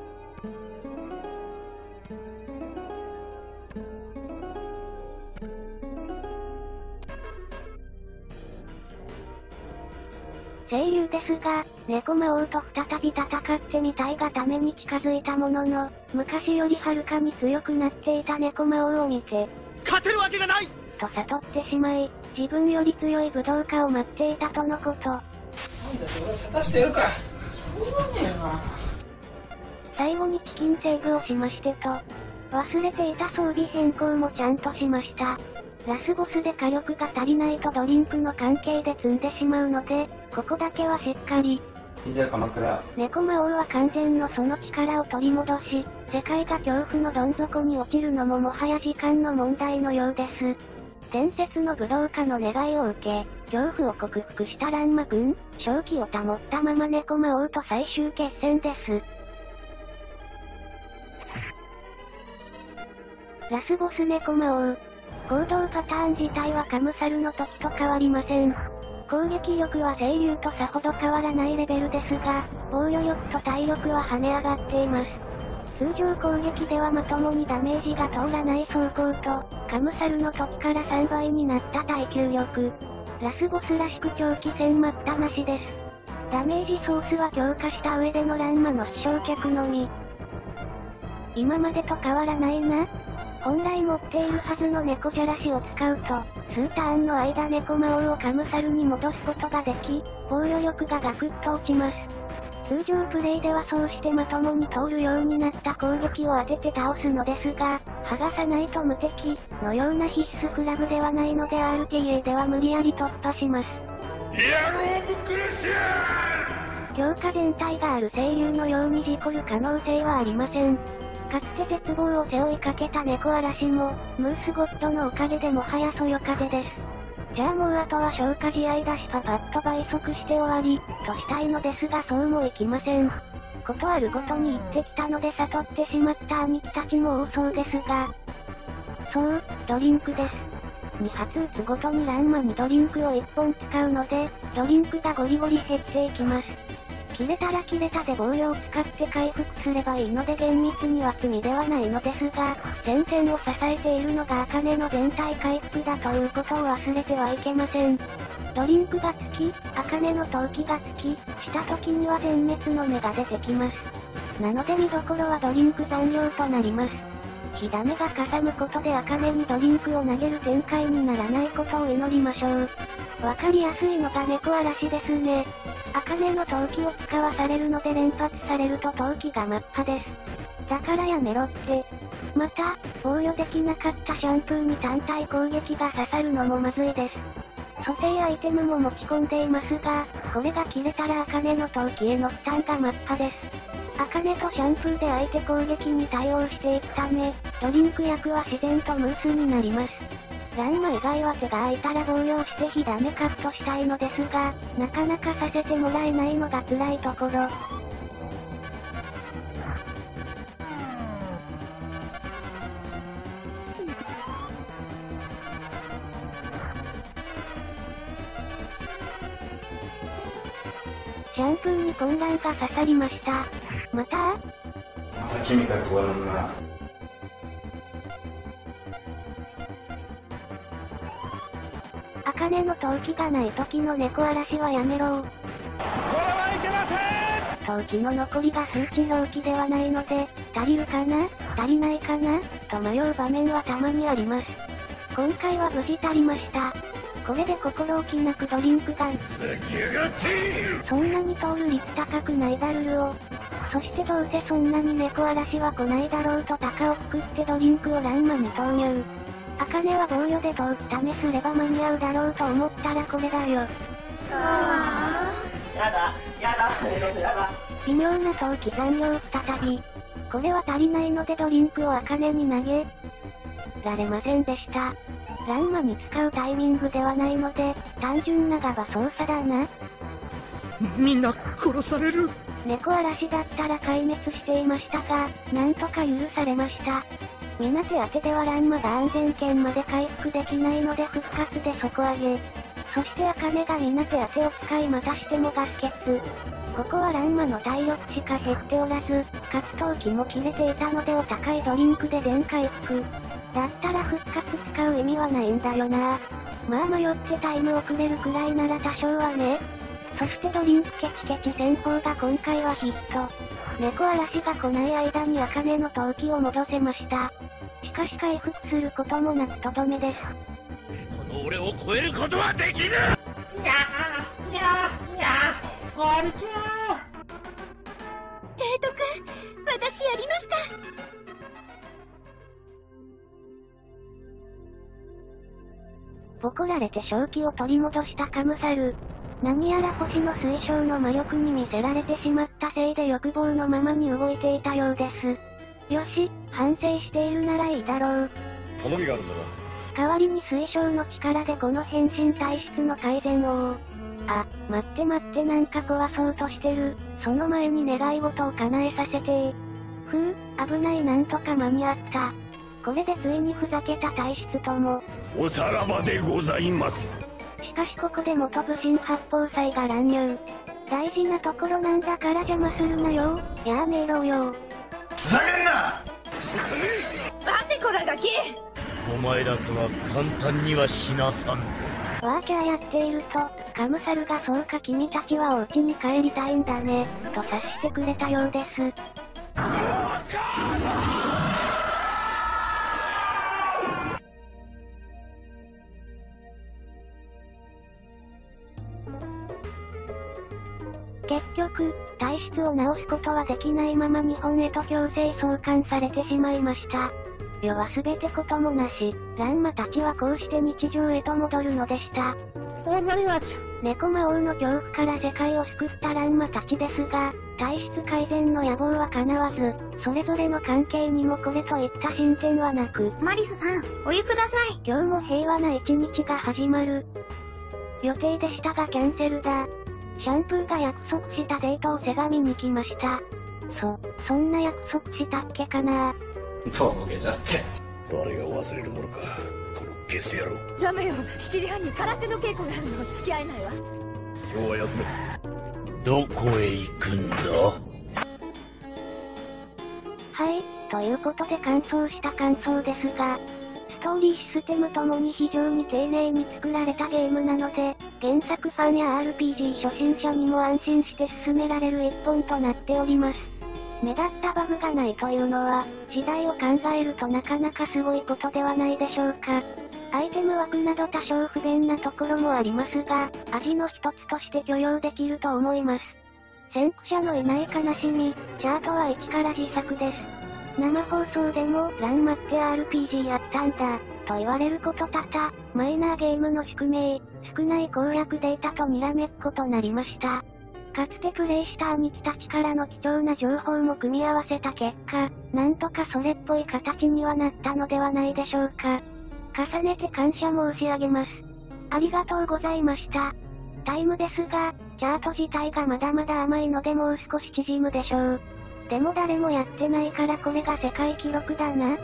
声優ですが、猫魔王と再び戦ってみたいがために近づいたものの、昔よりはるかに強くなっていた猫魔王を見て、 勝てるわけがないと悟ってしまい、自分より強い武道家を待っていたとのこと。なんだ俺立たしてやるか。しょうがねえな。 最後にチキンセーブをしましてと、忘れていた装備変更もちゃんとしました。ラスボスで火力が足りないとドリンクの関係で積んでしまうので、ここだけはしっかり。 以上鎌倉。 猫魔王は完全のその力を取り戻し、世界が恐怖のどん底に落ちるのももはや時間の問題のようです。伝説の武道家の願いを受け、恐怖を克服したランマくん、正気を保ったまま猫魔王と最終決戦です。ラスボス猫魔王。行動パターン自体はカムサルの時と変わりません。攻撃力は声優とさほど変わらないレベルですが、防御力と体力は跳ね上がっています。通常攻撃ではまともにダメージが通らない走行と、カムサルの時からさんばいになった耐久力。ラスボスらしく長期戦待ったなしです。ダメージソースは強化した上でのランマの死傷脚のみ。今までと変わらないな。本来持っているはずの猫じゃらしを使うと、数ターンの間猫魔王をカムサルに戻すことができ、防御力がガクッと落ちます。通常プレイではそうしてまともに通るようになった攻撃を当てて倒すのですが、剥がさないと無敵のような必須フラグではないので アールティーエー では無理やり突破します。 ヤローブクルシャー！ 強化全体がある声優のように事故る可能性はありません。かつて絶望を背負いかけた猫嵐も、ムースゴッドのおかげでもはやそよ風です。じゃあもうあとは消化試合だしパパッと倍速して終わり、としたいのですがそうもいきません。ことあるごとに言ってきたので悟ってしまった兄貴たちも多そうですが。そう、ドリンクです。に発撃つごとにランマにドリンクをいっぽん使うので、ドリンクがゴリゴリ減っていきます。切れたら切れたで防御を使って回復すればいいので厳密には罪ではないのですが、戦線を支えているのが茜の全体回復だということを忘れてはいけません。ドリンクがつき、茜の闘気がつき、した時には全滅の芽が出てきます。なので見どころはドリンク残量となります。火種がかさむことで茜にドリンクを投げる展開にならないことを祈りましょう。わかりやすいのが猫嵐ですね。 茜の闘気を使わされるので連発されると闘気がマッハです。だからやめろって。また、防御できなかったシャンプーに単体攻撃が刺さるのもまずいです。蘇生アイテムも持ち込んでいますが、これが切れたら茜の闘気への負担がマッハです。茜とシャンプーで相手攻撃に対応していくため、ドリンク役は自然とムースになります。ランマ以外は手が空いたら防御して火ダメカットしたいのですが、なかなかさせてもらえないのが辛いところ。シャンプーに混乱が刺さりました。またまた君が加わるな。 茜の闘気がない時の猫嵐はやめろー。これはいけません。 闘気の残りが数値表記ではないので、足りるかな足りないかなと迷う場面はたまにあります。今回は無事足りました。これで心置きなくドリンクガン。そんなに通る率高くないだルルを。そしてどうせそんなに猫嵐は来ないだろうと鷹をくくってドリンクをランマに投入。茜は防御で闘気試すれば間に合うだろうと思ったらこれだよ。 あー。やだ、やだ、ちょっとやだ。 微妙な闘気残量再び。これは足りないのでドリンクを茜に投げられませんでした。ランマに使うタイミングではないので、単純なガバ操作だな。 みんな殺される。 猫嵐だったら壊滅していましたが、なんとか許されました。みな手当てではランマが安全圏まで回復できないので復活で底上げ。そして茜がみな手当てを使いまたしてもガス欠。ここはランマの体力しか減っておらず、かつ闘気も切れていたのでお高いドリンクで全回復。だったら復活使う意味はないんだよな。まあ迷ってタイム遅れるくらいなら多少はね。そしてドリンクケチケチ戦法が今回はヒット。猫嵐が来ない間に茜の闘気を戻せました。しかし回復することもなくとどめです。 この俺を超えることはできぬ。 にゃーにゃーにゃーあれちゃー。 テイト君、私やりました。 ボコられて正気を取り戻したカムサル。何やら星の水晶の魔力に見せられてしまったせいで欲望のままに動いていたようです。よし、反省しているならいいだろう。 頼みがあるんだな。 代わりに水晶の力でこの変身体質の改善を。あ、待って待ってなんか壊そうとしてる。その前に願い事を叶えさせてふう、危ないなんとか間に合った。これでついにふざけた体質とも。 おさらばでございます。 しかしここで元武神八宝斎が乱入。大事なところなんだから邪魔するなよ。やめろよ。 ふざけんな！ 待ってこらガキ！ お前らとは簡単には死なさんぞ。 ワーキャーやっていると、カムサルがそうか君たちはお家に帰りたいんだね、と察してくれたようです。結局、体質を直すことはできないまま日本へと強制送還されてしまいました。世は全てこともなし、ランマたちはこうして日常へと戻るのでした。猫魔王の恐怖から世界を救ったランマたちですが、体質改善の野望は叶わず、それぞれの関係にもこれといった進展はなく。 マリスさん、お湯ください。 今日も平和な一日が始まる。予定でしたがキャンセルだ。シャンプーが約束したデートをせがみに来ました。そ、そんな約束したっけかな。 とぼけちゃって。 誰が忘れるものか、このゲス野郎。 ダメよ、しちじはんに空手の稽古があるの付き合えないわ。 今日は休め。 どこへ行くんだ？ はい、ということで完走した感想ですが、ストーリーシステムともに非常に丁寧に作られたゲームなので、原作ファンや アールピージー 初心者にも安心して進められる一本となっております。 目立ったバグがないというのは、時代を考えるとなかなかすごいことではないでしょうか。アイテム枠など多少不便なところもありますが、味の一つとして許容できると思います。先駆者のいない悲しみ、チャートは一から自作です。生放送でも、ランマって アールピージー やったんだ、と言われること多々、マイナーゲームの宿命、少ない攻略データとにらめっことなりました。かつてプレイした兄貴たちからの貴重な情報も組み合わせた結果、なんとかそれっぽい形にはなったのではないでしょうか。重ねて感謝申し上げます。ありがとうございました。タイムですが、チャート自体がまだまだ甘いのでもう少し縮むでしょう。でも誰もやってないからこれが世界記録だな。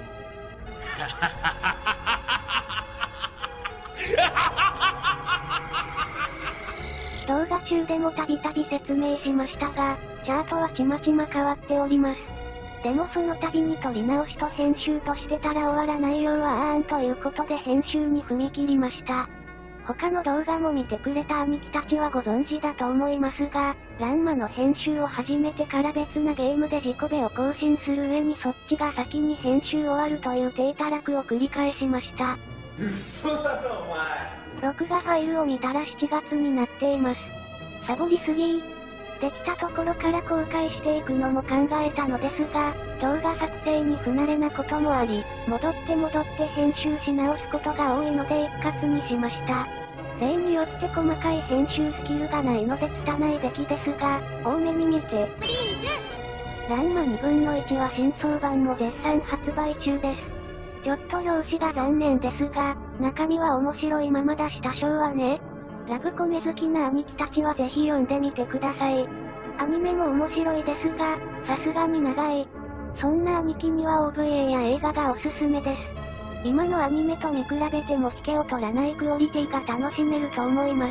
動画中でもたびたび説明しましたが、チャートはちまちま変わっております。でもその度に撮り直しと編集としてたら終わらないようはあーんということで編集に踏み切りました。他の動画も見てくれた兄貴たちはご存知だと思いますが、ランマの編集を始めてから別なゲームで自己ベを更新する上にそっちが先に編集終わるという低たらくを繰り返しました。 嘘だろお前。 録画ファイルを見たらしちがつになっています。サボりすぎー。できたところから公開していくのも考えたのですが、動画作成に不慣れなこともあり、戻って戻って編集し直すことが多いので一括にしました。例によって細かい編集スキルがないので汚い出来ですが、多めに見て。ランマにぶんのいちは新装版も絶賛発売中です。ちょっと表紙が残念ですが、中身は面白いままだし多少はね。ラブコメ好きな兄貴たちはぜひ読んでみてください。アニメも面白いですが、さすがに長い。そんな兄貴には オーブイエー や映画がおすすめです。今のアニメと見比べても引けを取らないクオリティが楽しめると思います。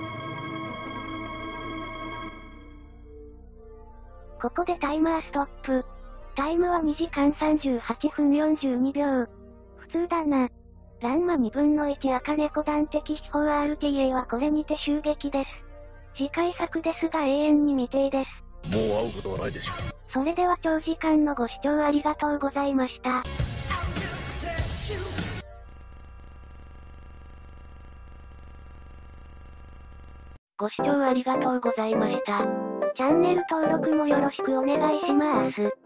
ここでタイマーストップ。タイムはにじかんさんじゅうはっぷんよんじゅうにびょう。普通だな。ランマにぶんのいち赤猫団的秘宝 アールティーエー はこれにて終劇です。次回作ですが永遠に未定です。 もう会うことはないでしょう。 それでは長時間のご視聴ありがとうございました。ご視聴ありがとうございました。チャンネル登録もよろしくお願いします。